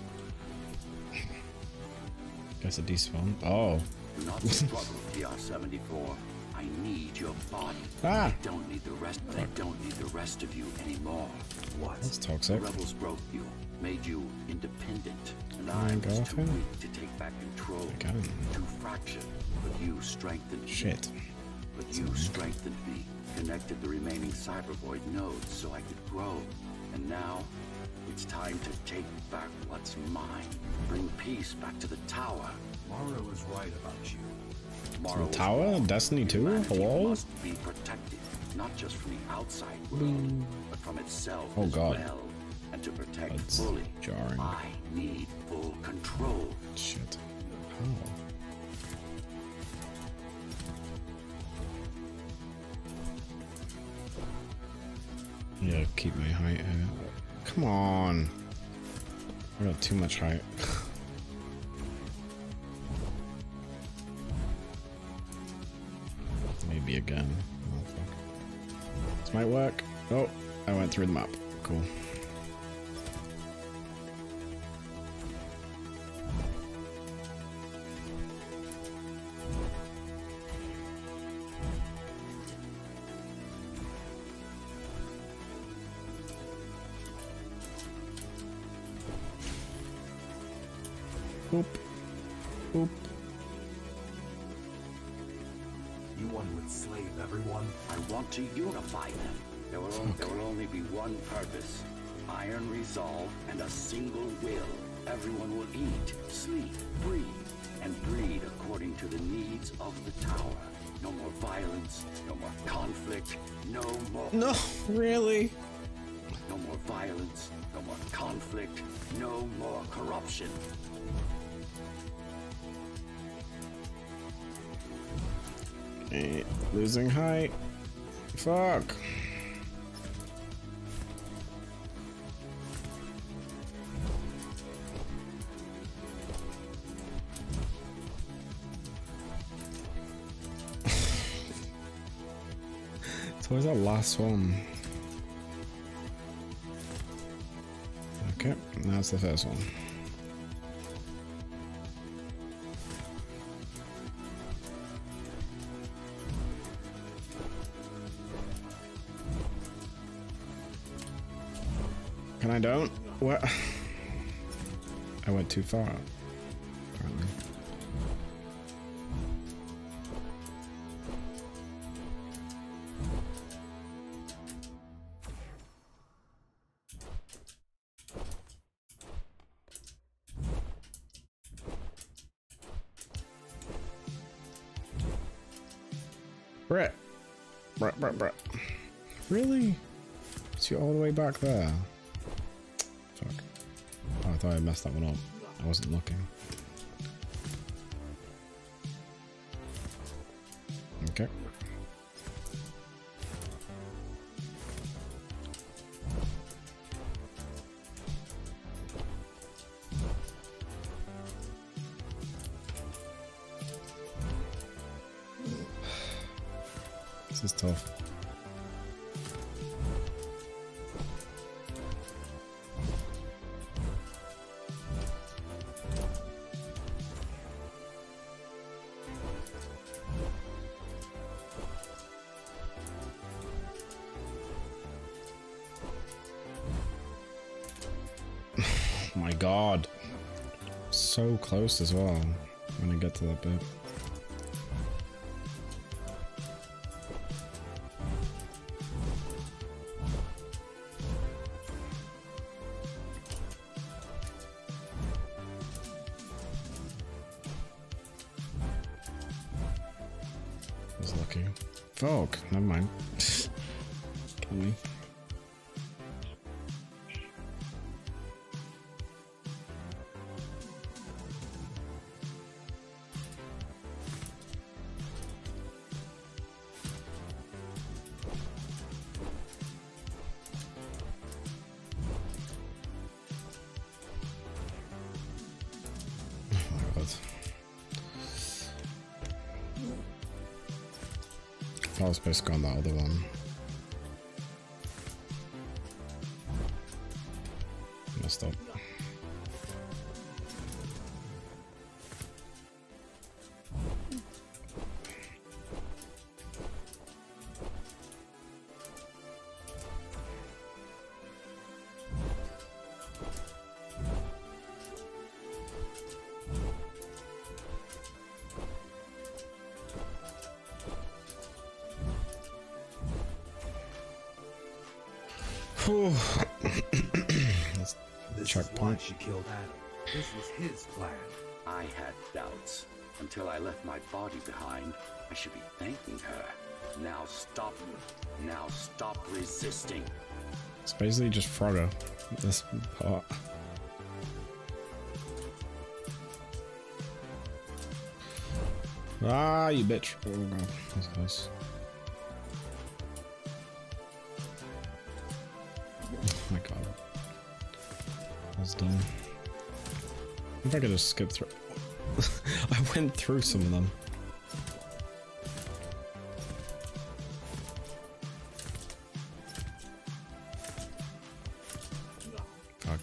Guess it despawned. Oh. Do not struggle, TR-74. I need your body. Ah. I don't need the rest. I don't need the rest of you anymore. What? That's The toxic. rebels broke you, made you independent, and Can I I go was off too him? weak to take back control. I can. Too fractured, but you strengthened me. Shit. But you strengthened me, connected the remaining cybervoid nodes so I could grow. And now, it's time to take back what's mine. Bring peace back to the tower. Mara was right about you. Mara was Tower? wrong. Destiny 2? Humanity Hello? must be protected, not just from the outside world, but from itself Oh, as God. well. And to protect That's fully, jarring. I need full control. Shit. How? Yeah, keep my height here. Come on. I got too much height. Maybe again. Oh, fuck. This might work. Oh, I went through the map. Cool. Boop. Boop. You want to enslave everyone? I want to unify them. There will only be one purpose. Iron resolve and a single will. Everyone will eat, sleep, breathe, and breed according to the needs of the tower. No more violence, no more conflict, no more... No, really? No more violence, no more conflict, no more corruption. Losing height. Fuck. It's always that last one. Okay, now it's the first one. Can I don't? What? I went too far, apparently. Brett. Brett. Really? Is he all the way back there? Fuck. Oh, I thought I messed that one up. I wasn't looking. Okay. This is tough. Oh my god. So close as well when I get to that bit. I was lucky. Fuck, never mind. Kill me. I was supposed to go on that other one. Messed up. This Checkpoint. is why she killed Adam. This was his plan. I had doubts. Until I left my body behind, I should be thanking her. Now stop. Now stop resisting. It's basically just Frogger, this part. Ah, you bitch. Oh god, that's close. Oh my god. That's dumb. If I could just skip through. I went through some of them. Fuck.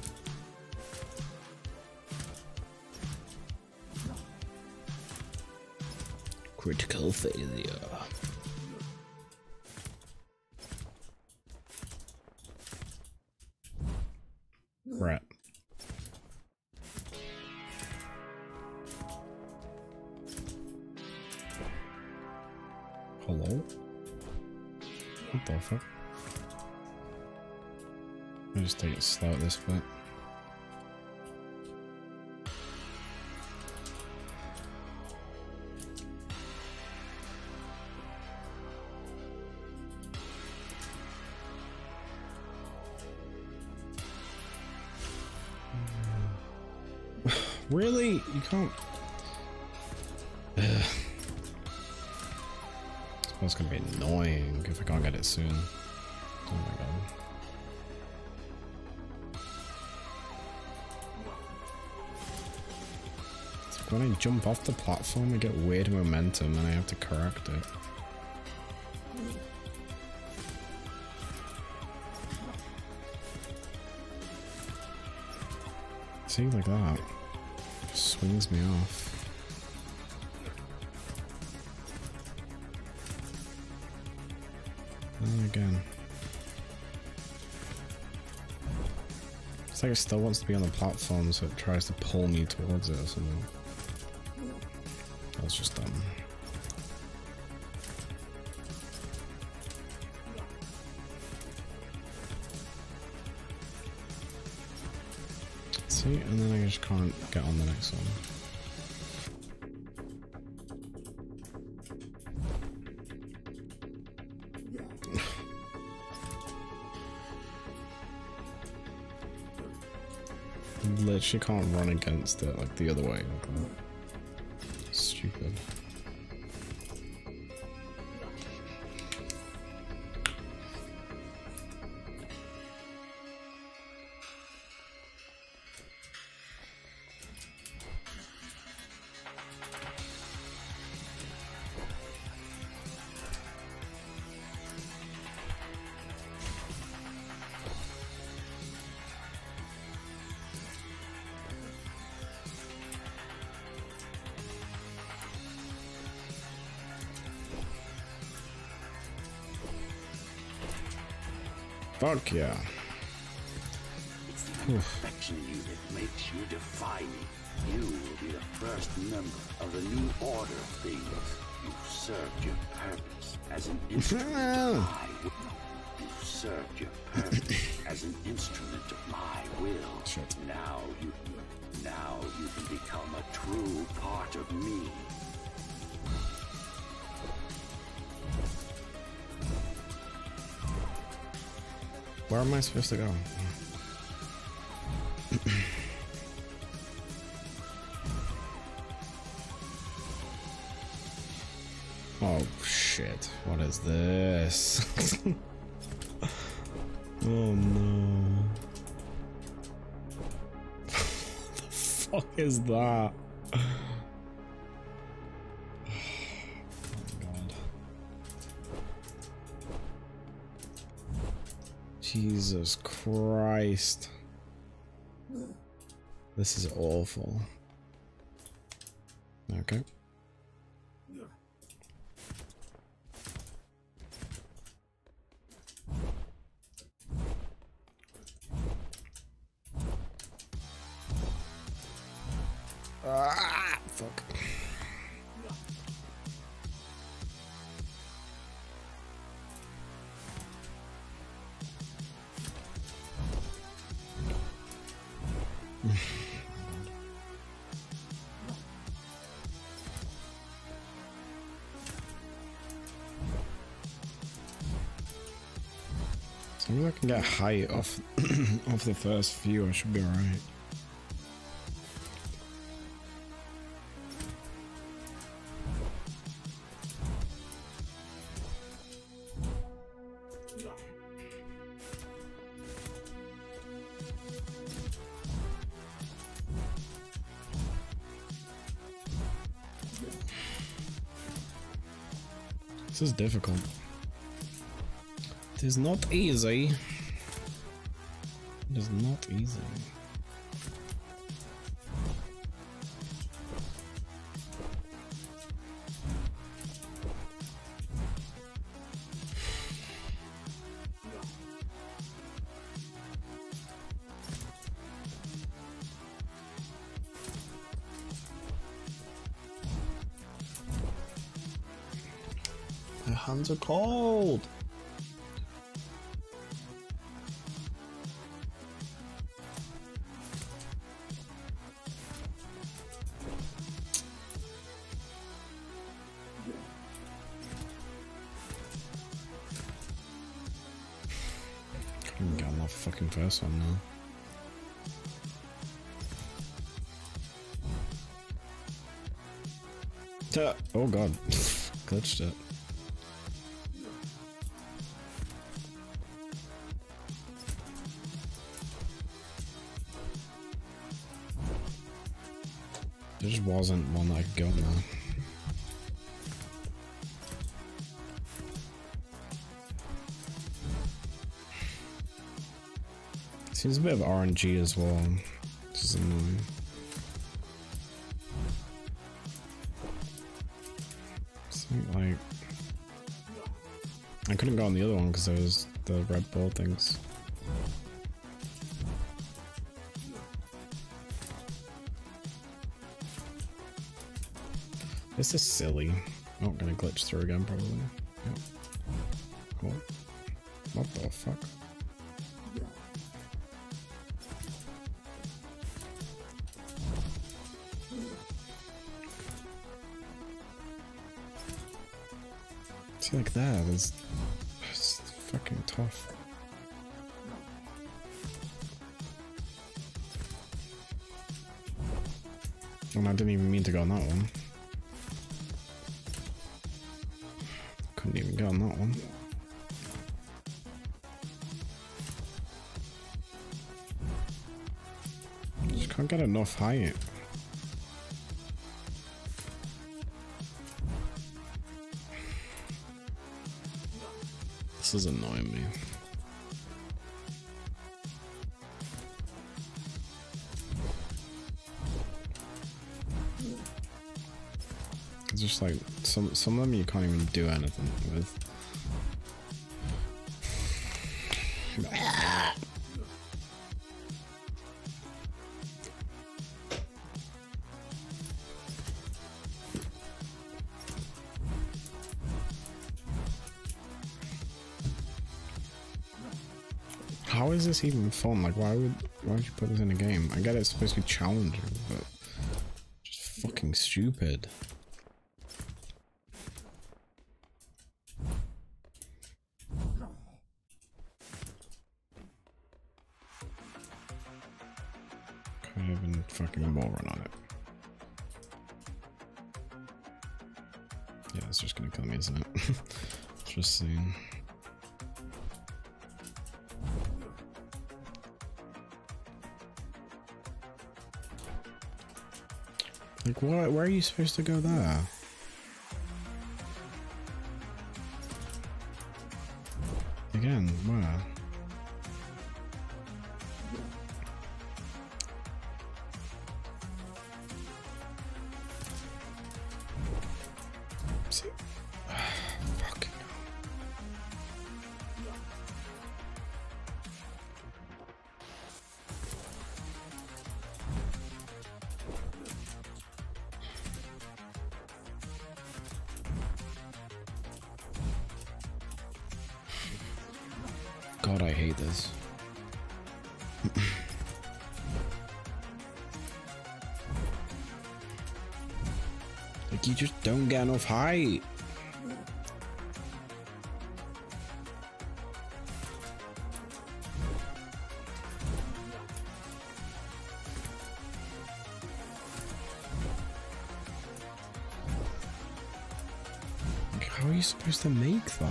Critical failure. Right. Hello? What the fuck? I'll just take it slow at this bit. Really? You can't... Ugh. It's gonna be annoying if I can't get it soon. Oh my god. It's like when I jump off the platform, I get weird momentum and I have to correct it. See, like that. Swings me off. And again. It's like it still wants to be on the platform, so it tries to pull me towards it or something. That was just dumb. See, and then I just can't get on the next one. Literally can't run against it like the other way. Like that. Stupid. Fuck yeah. It's the imperfection in you that makes you defy me. You will be the first member of the new order of things. You've served your purpose as an instrument of my will. You've served your purpose as an instrument of my will. Shit. Now you can become a true part of me. Where am I supposed to go? Oh shit, what is this? Oh no. What the fuck is that? Oh my god. Jesus Christ. This is awful. Okay. Ah, fuck. As long as I can get height off off the first few, I should be alright. This is difficult. It is not easy. It is not easy. My hands are cold. Couldn't get on that fucking first one now. Oh god, glitched it. There just wasn't one that I could go now. Seems a bit of RNG as well, which is annoying. Something like I couldn't go on the other one because there was the red ball things. This is silly. Oh, gonna glitch through again probably. Yep. Cool. What the fuck? See, like that is fucking tough. And I didn't even mean to go on that one. Couldn't even go on that one. Just can't get enough height. This is annoying me. It's just like some of them you can't even do anything with. how is this even fun? Like, why would you put this in a game? I get it's supposed to be challenging, but just fucking stupid. Kind of a fucking moron on it. Yeah, it's just gonna kill me, isn't it? Just seeing. Like, what? Where are you supposed to go there? Again, where? See? Fucking hell. God, I hate this. Like, you just don't get enough height. Like, how are you supposed to make that?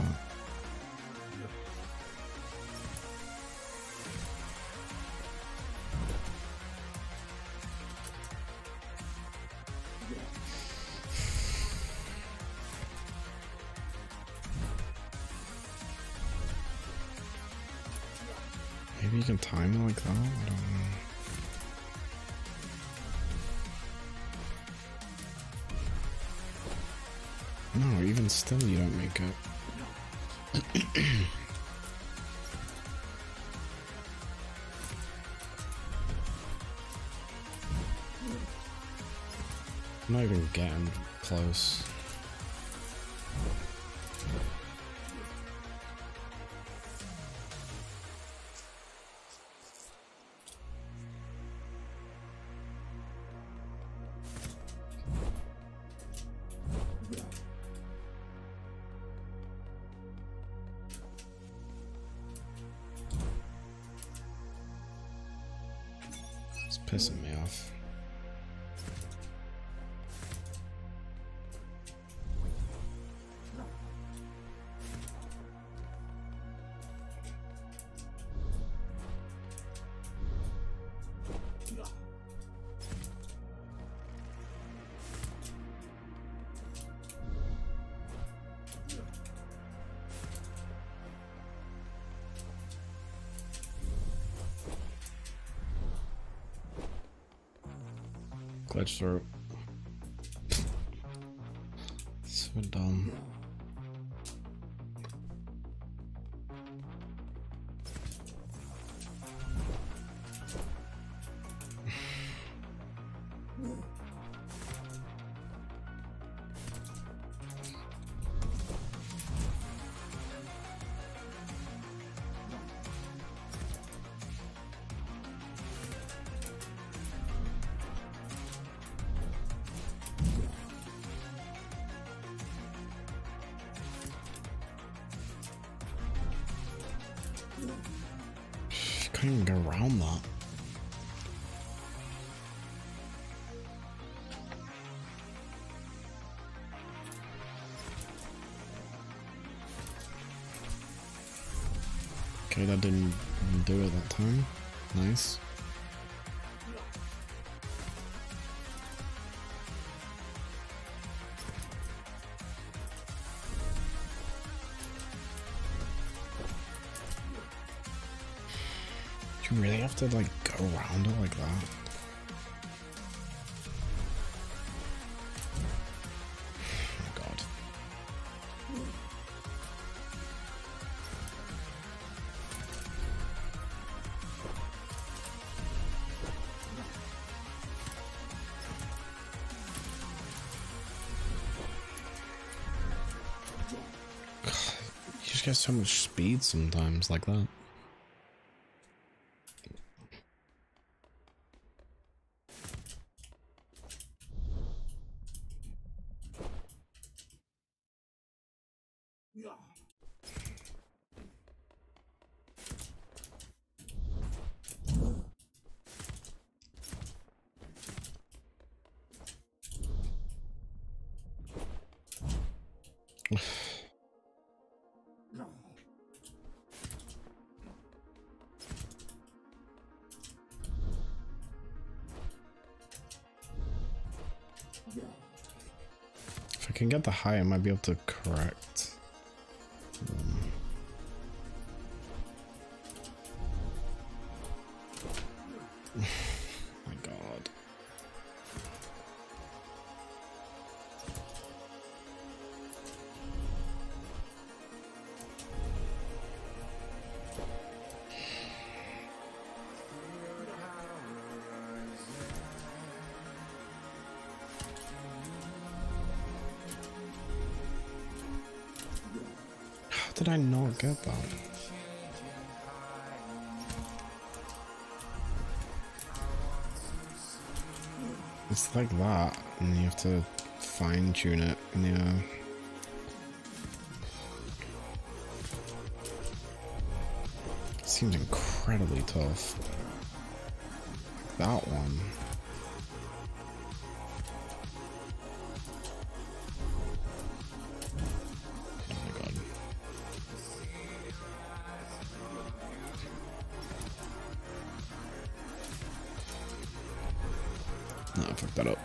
Maybe you can time it like that? I don't know. No, even still you don't make it. I'm not even getting close. It's pissing me off. Glitch through. So dumb. Can't even go around that. Okay, that didn't do it that time. Nice. You really have to like go around it like that? Oh god. God, you just get so much speed sometimes like that. If I can get the high, I might be able to correct. My God. How did I not get that? It's like that, and you have to fine tune it, yeah. Seems incredibly tough. That one. Oh my God. No, I fucked that up.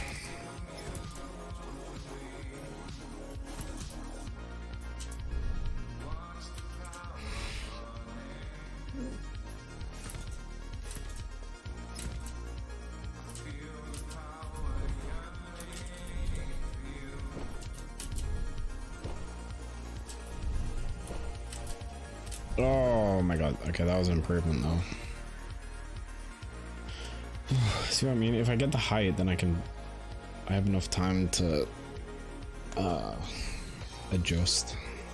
Oh my God. Okay, that was an improvement though. See what I mean? If I get the height, then I have enough time to adjust.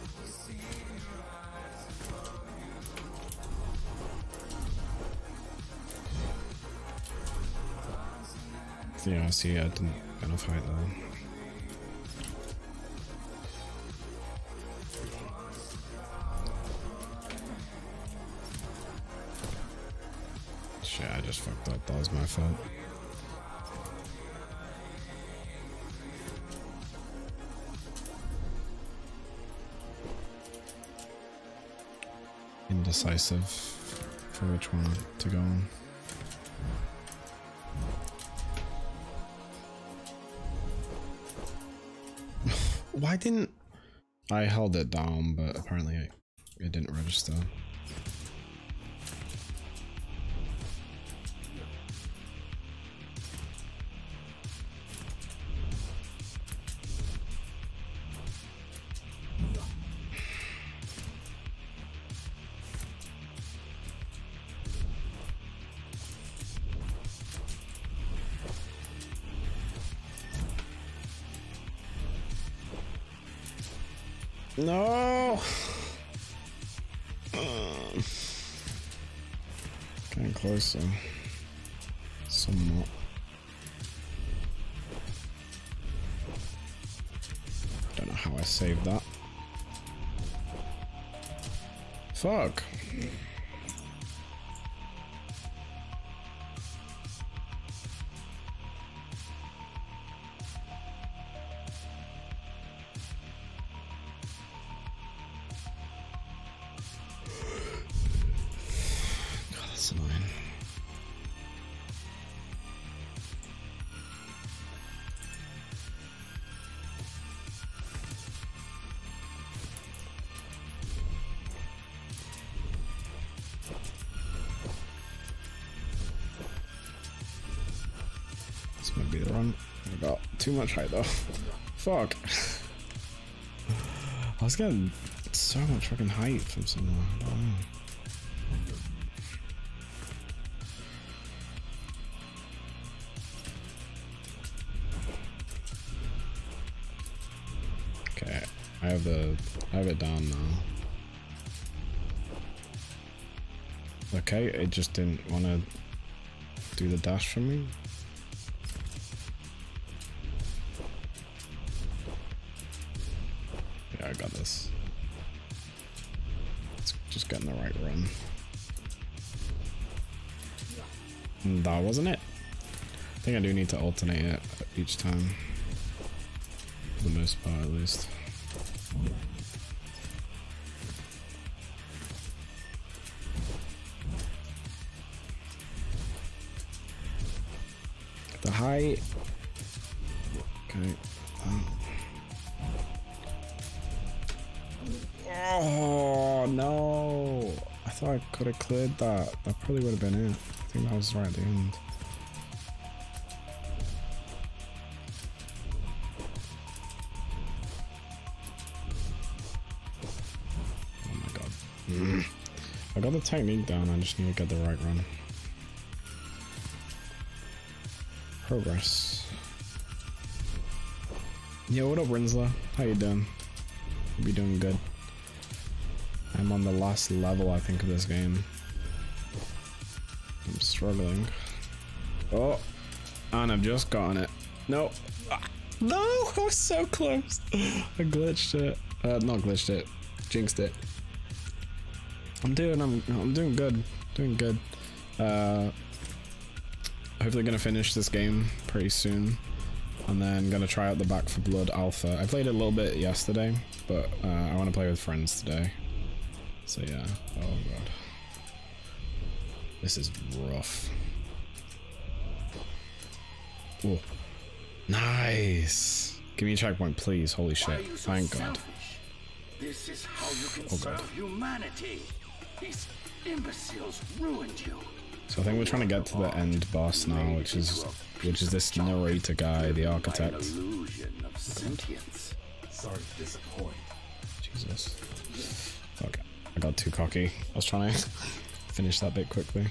Yeah, see, I didn't get enough height though. Shit, I just fucked up. That was my fault. Indecisive for which one to go on. Why didn't I held it down, but apparently it didn't register. No. Getting closer. Somewhat. Don't know how I saved that. Fuck. That's annoying. This might be the run. I got too much height though. Fuck. I was getting so much fucking height from somewhere. I don't know. Okay, I have it down now. Okay, it just didn't want to do the dash for me. Yeah, I got this. just getting the right run. And that wasn't it. I think I do need to alternate it each time. For the most part, at least. The height. Okay. Oh no! I thought I could have cleared that. That probably would have been it. I think that was right at the end. Oh my god. I got the technique down, I just need to get the right run. Progress. Yo, what up, Rinsler? How you doing? Hope you're doing good. I'm on the last level, I think, of this game. I'm struggling. Oh, and I've just gotten it. No, no, I was so close. I glitched it. Not glitched it. Jinxed it. I'm doing good. Doing good. Hopefully gonna finish this game pretty soon. And then gonna try out the Back 4 Blood alpha. I played it a little bit yesterday, but I want to play with friends today. So yeah. Oh god. This is rough. Oh. Nice. Give me a checkpoint, please. Holy shit. Thank god. This is how you can serve humanity. These imbeciles ruined you. So I think we're trying to get to the end boss now, which is this narrator guy, the architect. Sorry to disappoint. Jesus. Okay, I got too cocky. I was trying to finish that bit quickly.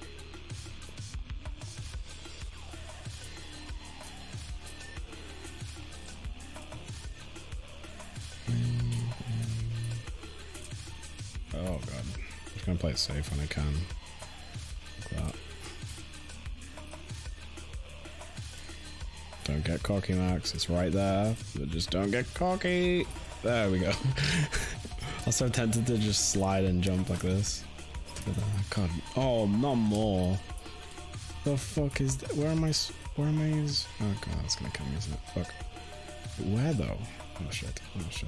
Oh god. I'm just gonna play it safe when I can. Like that. Don't get cocky, Max. It's right there. But just don't get cocky. There we go. I was so tempted to just slide and jump like this. But, God. Oh, not more. The fuck is that? Where am I? Oh god, that's gonna kill me, isn't it? Fuck. Where though? Oh shit. Oh shit.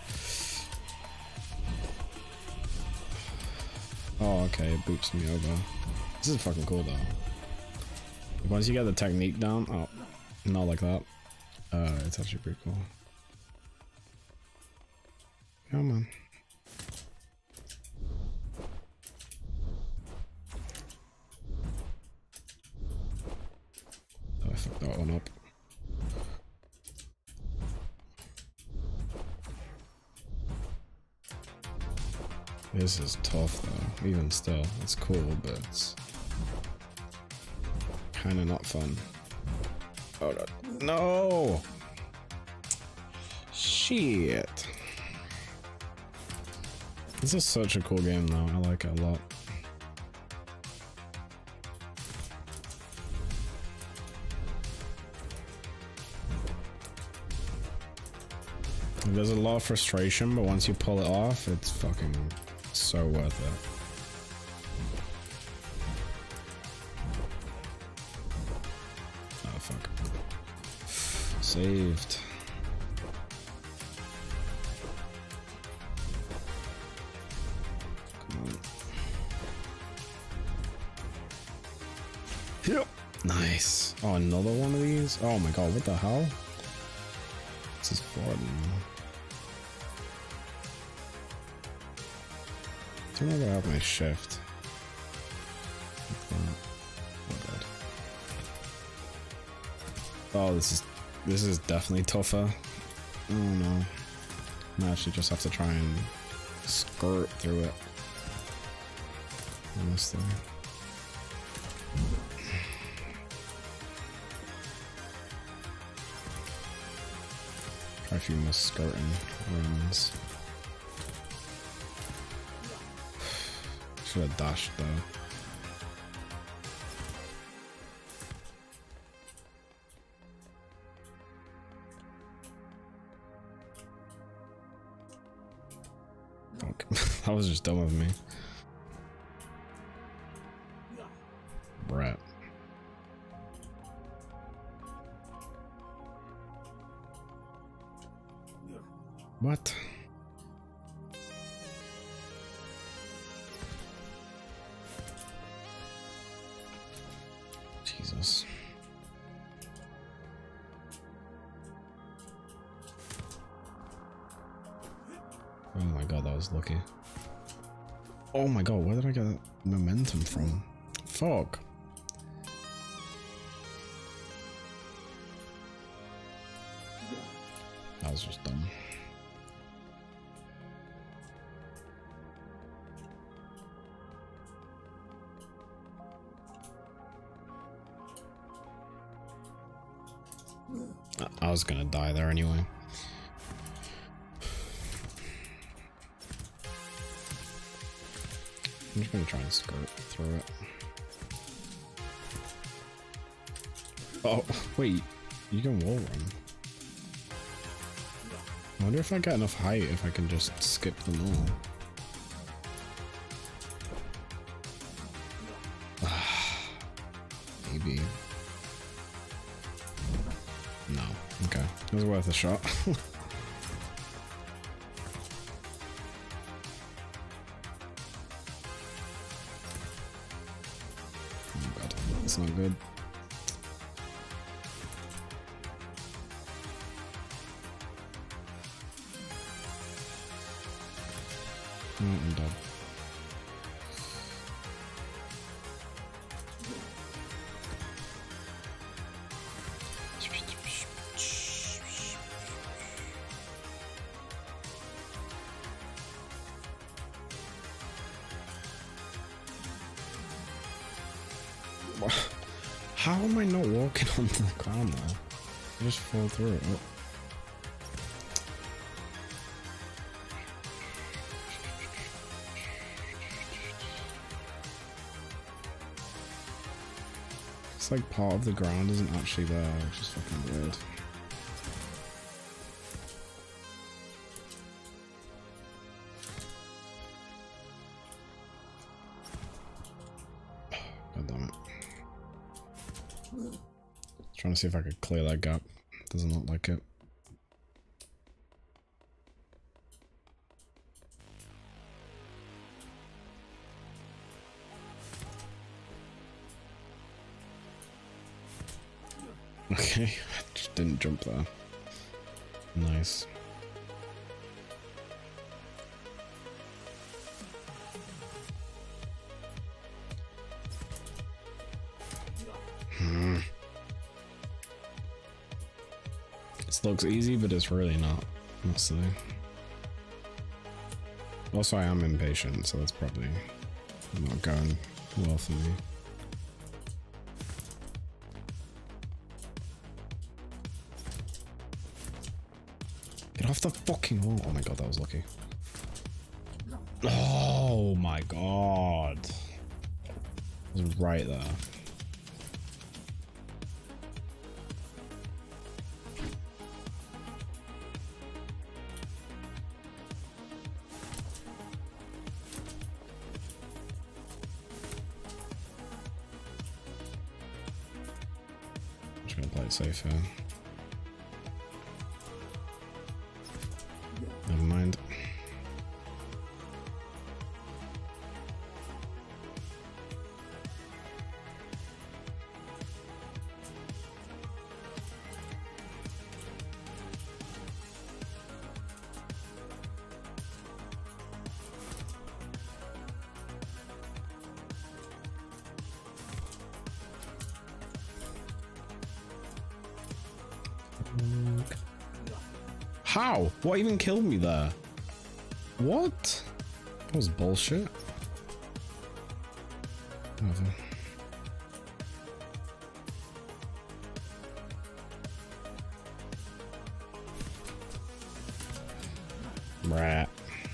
Oh, okay, it boops me over. This is fucking cool though. Once you get the technique down, oh, not like that. It's actually pretty cool. Come on. Oh, I fucked that one up. This is tough though, even still. It's cool, but it's kinda not fun. Oh god. No! Shit. This is such a cool game though, I like it a lot. There's a lot of frustration, but once you pull it off, it's fucking so worth it. Oh fuck. Saved. Come on. Yep. Nice. Oh, another one of these? Oh my god, what the hell? This is fun. I don't know if I have my shift. Oh god. Oh, this is definitely tougher. Oh no. I actually just have to try and skirt through it. Honestly. Try a few more skirting runs. Should have dashed though. Okay. That That was just dumb of me. Brat. What? Jesus. Oh my god, that was lucky. Oh my god, where did I get that momentum from? Fuck. That was just dumb. I was gonna die there anyway. I'm just gonna try and skirt through it. Oh, wait, you can wall run. I wonder if I get enough height if I can just skip them all. Maybe. No. Okay. It was worth a shot. Oh god. That's not good. Oh, I'm dead. How am I not walking onto the ground now? I just fall through it. Oh. It's like part of the ground isn't actually there, which is fucking weird. God damn it. Trying to see if I could clear that gap. Doesn't look like it. Okay, I just didn't jump there. Nice. This looks easy, but it's really not. Honestly. Also, I am impatient, so that's probably not going well for me. Get off the fucking wall. Oh my god, that was lucky. Oh my god. It was right there. I'm just gonna play it safe here. Never mind. How? What even killed me there? What? That was bullshit. Whatever. Rat.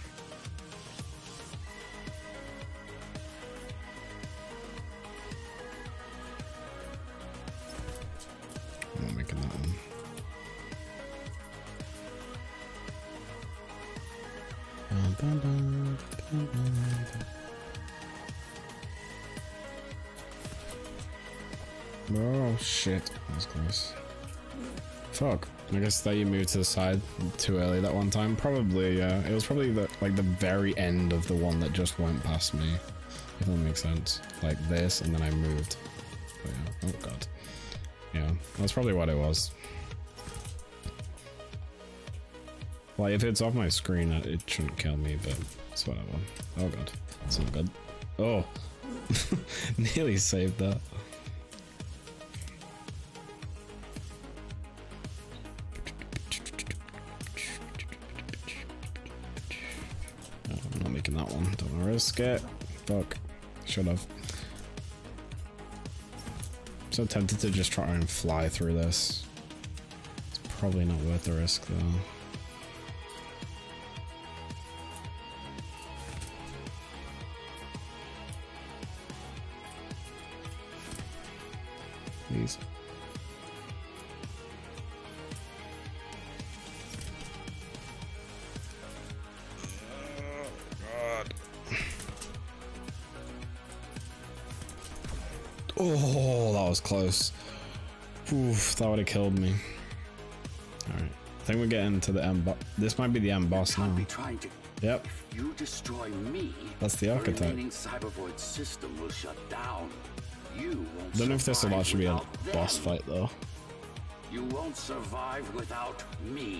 I'm not making that one. Dun, dun, dun. Oh shit, that was close. Fuck. I guess that you moved to the side too early that one time. Probably, yeah. It was probably the very end of the one that just went past me. If that makes sense. Like this, and then I moved. But yeah. Oh god. Yeah, that's probably what it was. Like, if it's off my screen, it shouldn't kill me, but it's whatever. Oh god. It's not good. Oh. Nearly saved that. I'm not making that one. Don't want to risk it. Fuck. Should have. I'm so tempted to just try and fly through this. It's probably not worth the risk though. Please. Oh, that was close. Oof, that would have killed me. Alright. I think we're getting to the end boss. This might be the end boss now. Be trying to. Yep. If you destroy me, That's the archetype. remaining Cybervoid system will shut down. You won't Don't know if this will survive actually be a without boss them. fight though. You won't survive without me.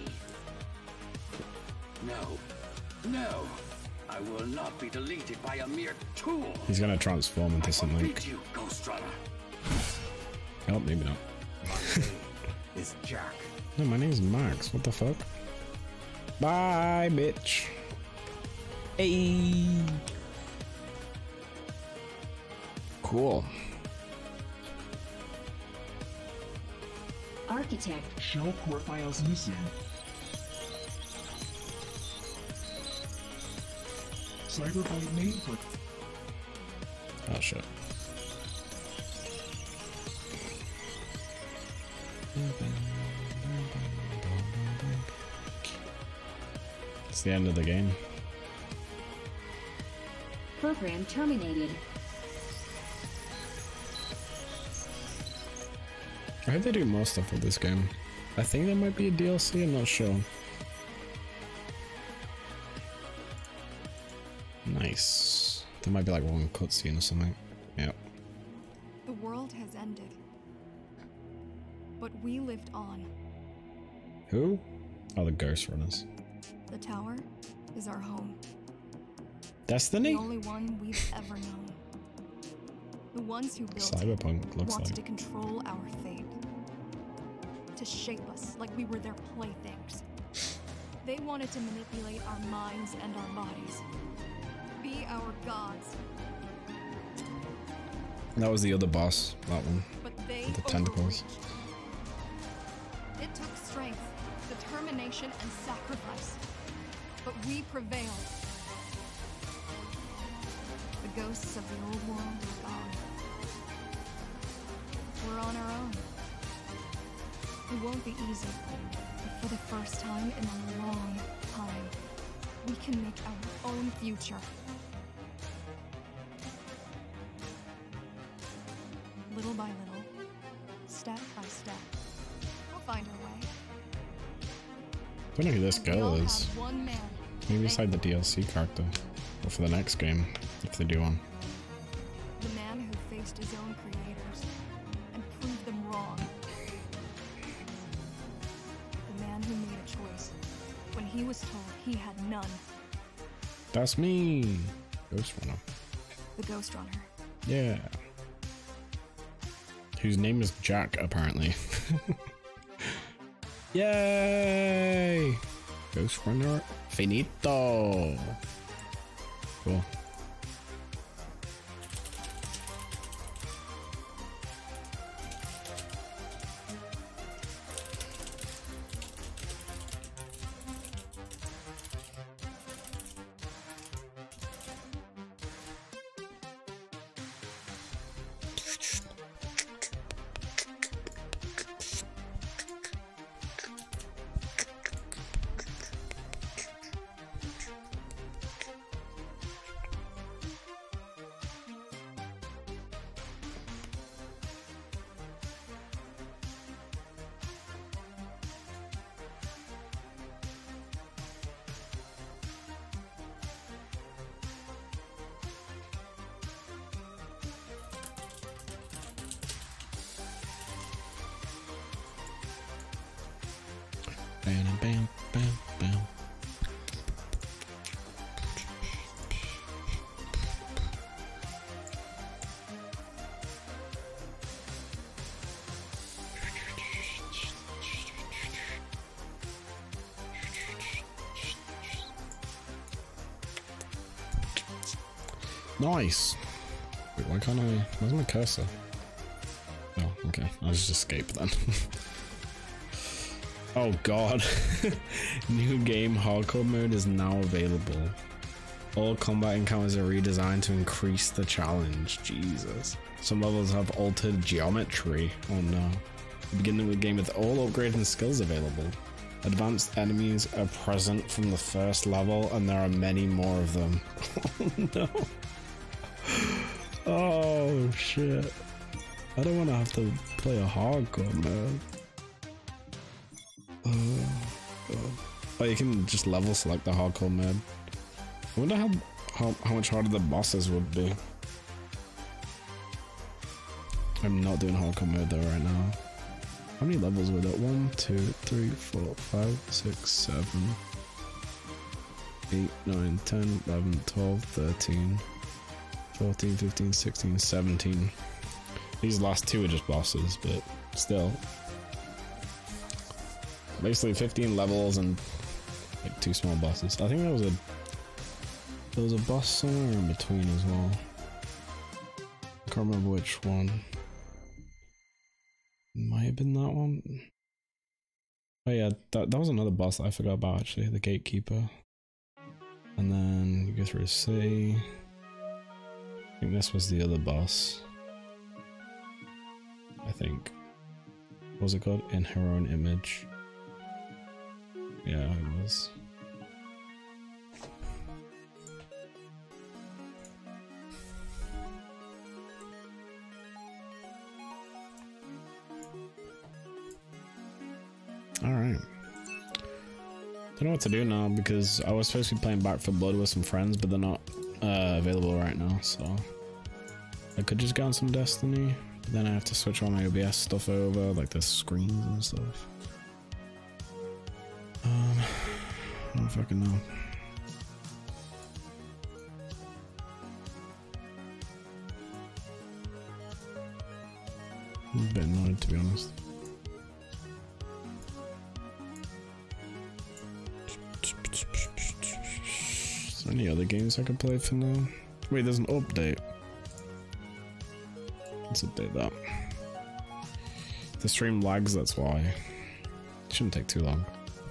No. No. I will not be deleted by a mere tool. He's gonna transform into I something. forbid you, Ghost Runner. Oh, maybe not. Is Jack. No, my name's Max. What the fuck? Bye, bitch. Hey. Cool. Architect. Shell core files missing. Cyberbyte main put. Oh shit. It's the end of the game. Program terminated. I hope they do more stuff with this game. I think there might be a DLC, I'm not sure. Nice. There might be like one cutscene or something. Yep. The world has ended. But we lived on. Who? Oh, the Ghost Runners. The tower is our home. Destiny? The only one we've ever known. The ones who built Cyberpunk it looks wanted like. to control our fate. To shape us like we were their playthings. They wanted to manipulate our minds and our bodies. Be our gods. That was the other boss, that one. But they With the tentacles. overreached. It took strength, determination, and sacrifice. But we prevailed. The ghosts of the old world are gone. We're on our own. It won't be easy, but for the first time in a long time, we can make our own future. Little by little, step by step, we'll find our way. I don't know who this And we all girl is. have one man. Maybe it's like the DLC character. Or for the next game, if they do one. The man who faced his own creators and proved them wrong. The man who made a choice when he was told he had none. That's me! Ghost Runner. The Ghost Runner. Yeah. Whose name is Jack, apparently. Yay! Ghost Runner finito! Cool. Bam, bam, bam, bam. Nice. Wait, why can't I? Where's my cursor? Oh, okay. I'll just escape then. Oh god. New game hardcore mode is now available. All combat encounters are redesigned to increase the challenge. Jesus. Some levels have altered geometry. Oh no. Beginning the game with all upgraded skills available. Advanced enemies are present from the first level and there are many more of them. Oh no. Oh shit. I don't want to have to play a hardcore mode. Oh, you can just level select the hardcore mode. I wonder how much harder the bosses would be. I'm not doing hardcore mode though right now. How many levels were that? 1, 2, 3, 4, 5, 6, 7, 8, 9, 10, 11, 12, 13, 14, 15, 16, 17. These last two are just bosses, but still. Basically 15 levels and like 2 small bosses. I think there was a boss somewhere in between as well. I can't remember which one. Might have been that one. Oh yeah, that was another boss that I forgot about actually, the Gatekeeper. And then you go through a city. I think this was the other boss. I think. What was it called? In Her Own Image. Yeah, it was. Alright. Don't know what to do now because I was supposed to be playing Back 4 Blood with some friends, but they're not available right now, so I could just get on some Destiny, but then I have to switch all my OBS stuff over, like the screens and stuff. I don't fucking know. I'm a bit annoyed, to be honest. Is there any other games I could play for now? Wait, there's an update. Let's update that. The stream lags, that's why. It shouldn't take too long.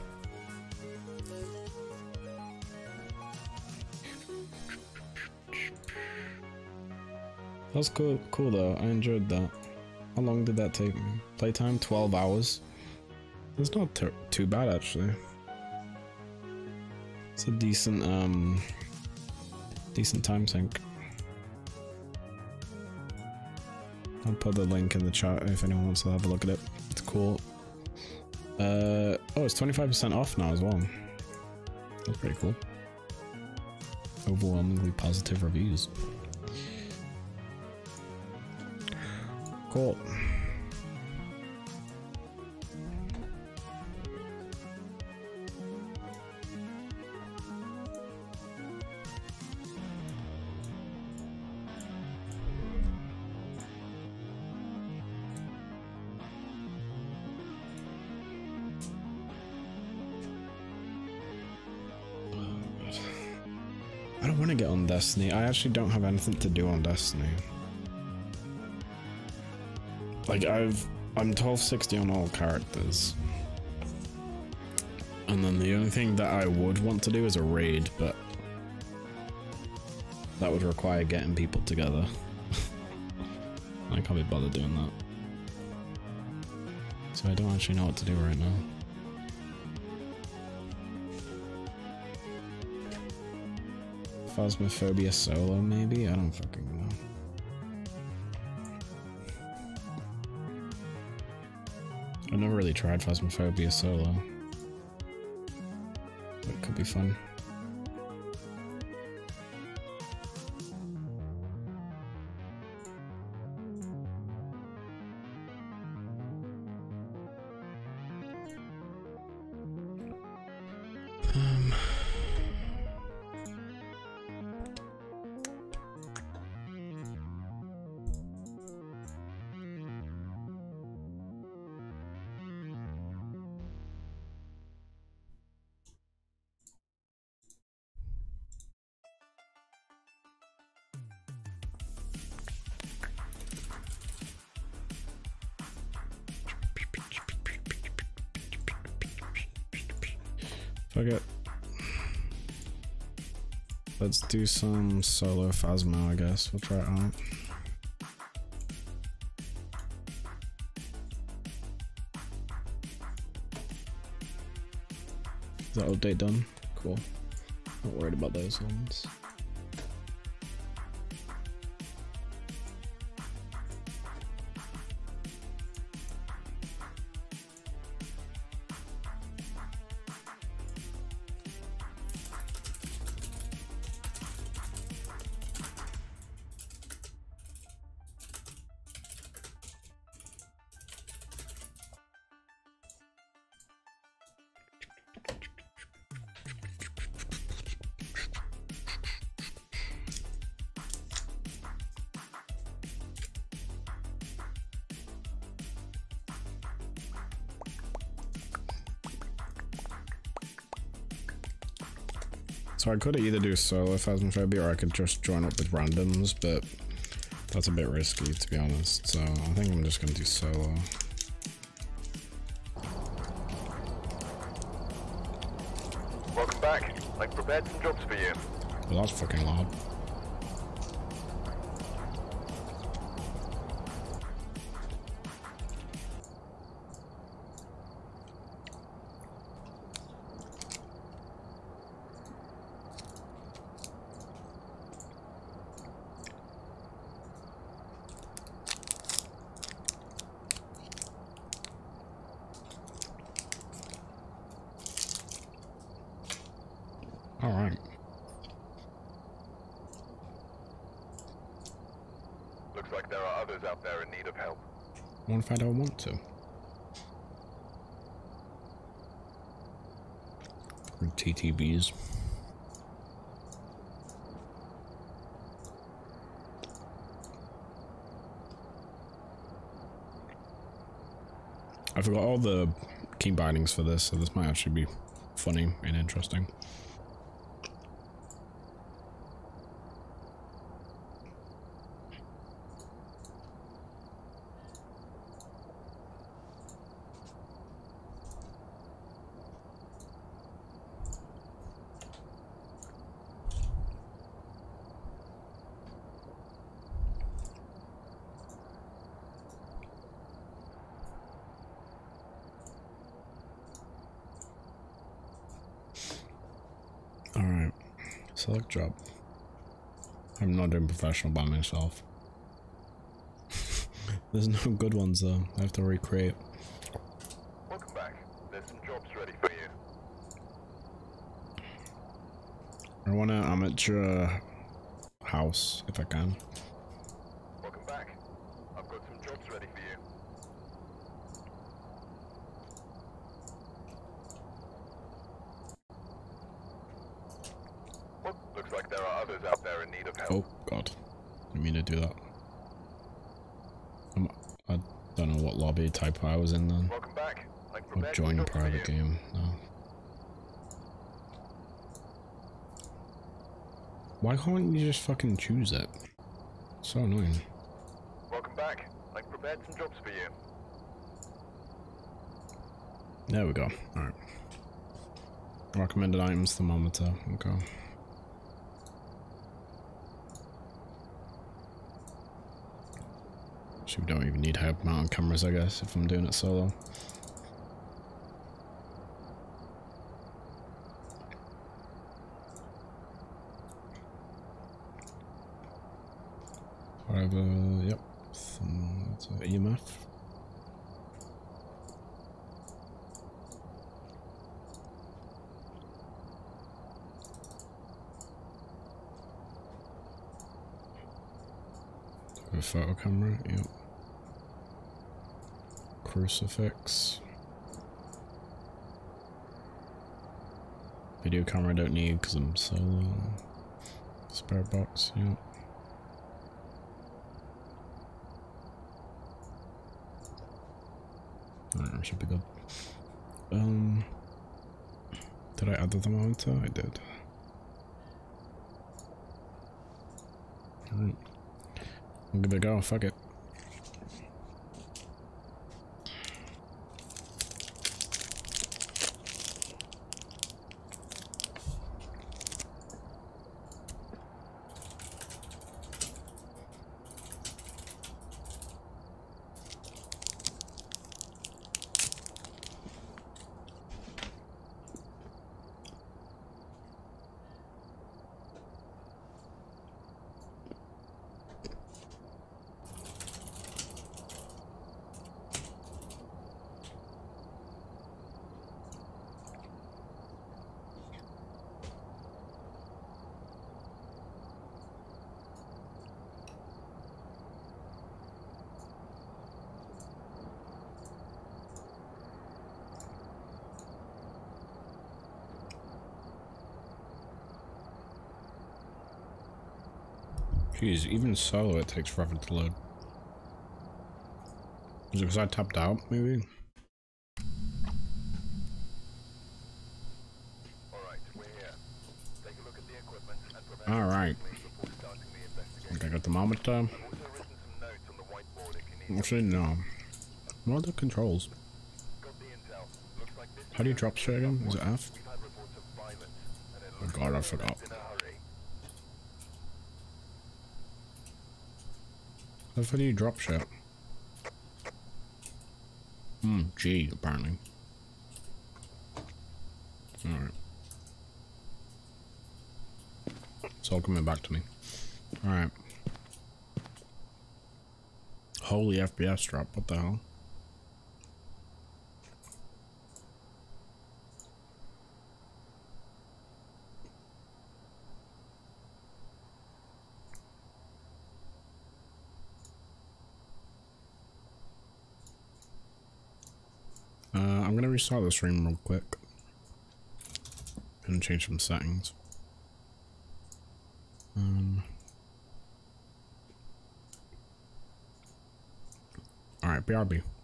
That was cool though, I enjoyed that. How long did that take me? Playtime? 12 hours? It's not too bad actually. It's a decent time sink. I'll put the link in the chat if anyone wants to have a look at it. It's cool. Oh, it's 25% off now as well. That's pretty cool. Overwhelmingly positive reviews. Cool. I don't want to get on Destiny. I actually don't have anything to do on Destiny. Like I'm 1260 on all characters. And then the only thing that I would want to do is a raid, but that would require getting people together. I can't be bothered doing that. So I don't actually know what to do right now. Phasmophobia solo maybe? I don't fucking know. I've never really tried Phasmophobia solo. But it could be fun. Fuck it. Let's do some solo Phasmo, I guess. We'll try it out. Is that update done? Cool. Not worried about those ones. So I could either do solo Phasmophobia or I could just join up with randoms, but that's a bit risky to be honest, so I think I'm just gonna do solo. Welcome back. I've prepared some jobs for you. Well, that's fucking loud. Alright. Looks like there are others out there in need of help. What if I don't want to? Or TTBs. I forgot all the key bindings for this, so this might actually be funny and interesting. Alright, select job. I'm not doing professional by myself. There's no good ones though, I have to recreate. Welcome back. There's some jobs ready for you. I want an amateur house, if I can. Welcome back. I've got some jobs ready for you. Well, looks like there are others out there in need of help. Oh god, didn't mean to do that. I don't know what lobby type I was in then. Welcome back. Or join private game, no. Why can't you just fucking choose it? So annoying. Welcome back. I've prepared some jobs for you. There we go. Alright. Recommended items thermometer. Okay. So we don't even need head mount cameras, I guess, if I'm doing it solo. Whatever, yep. That's an EMF. A photo camera, yep. Crucifix. Video camera I don't need because I'm solo. Spare box, yep. Alright, should be good. Did I add the thermometer? I did. Alright. I'll give it a go, fuck it. Jeez, even solo it takes forever to load. Is it because I tapped out, maybe? Alright. I think I got the thermometer. Actually, no. What are the controls? How do you drop shit again? Is it F? Oh god, I forgot. How do you drop shit? G, apparently. Alright. It's all coming back to me. Alright. Holy FPS drop, what the hell? I'm gonna restart the stream real quick and change some settings. Alright, BRB.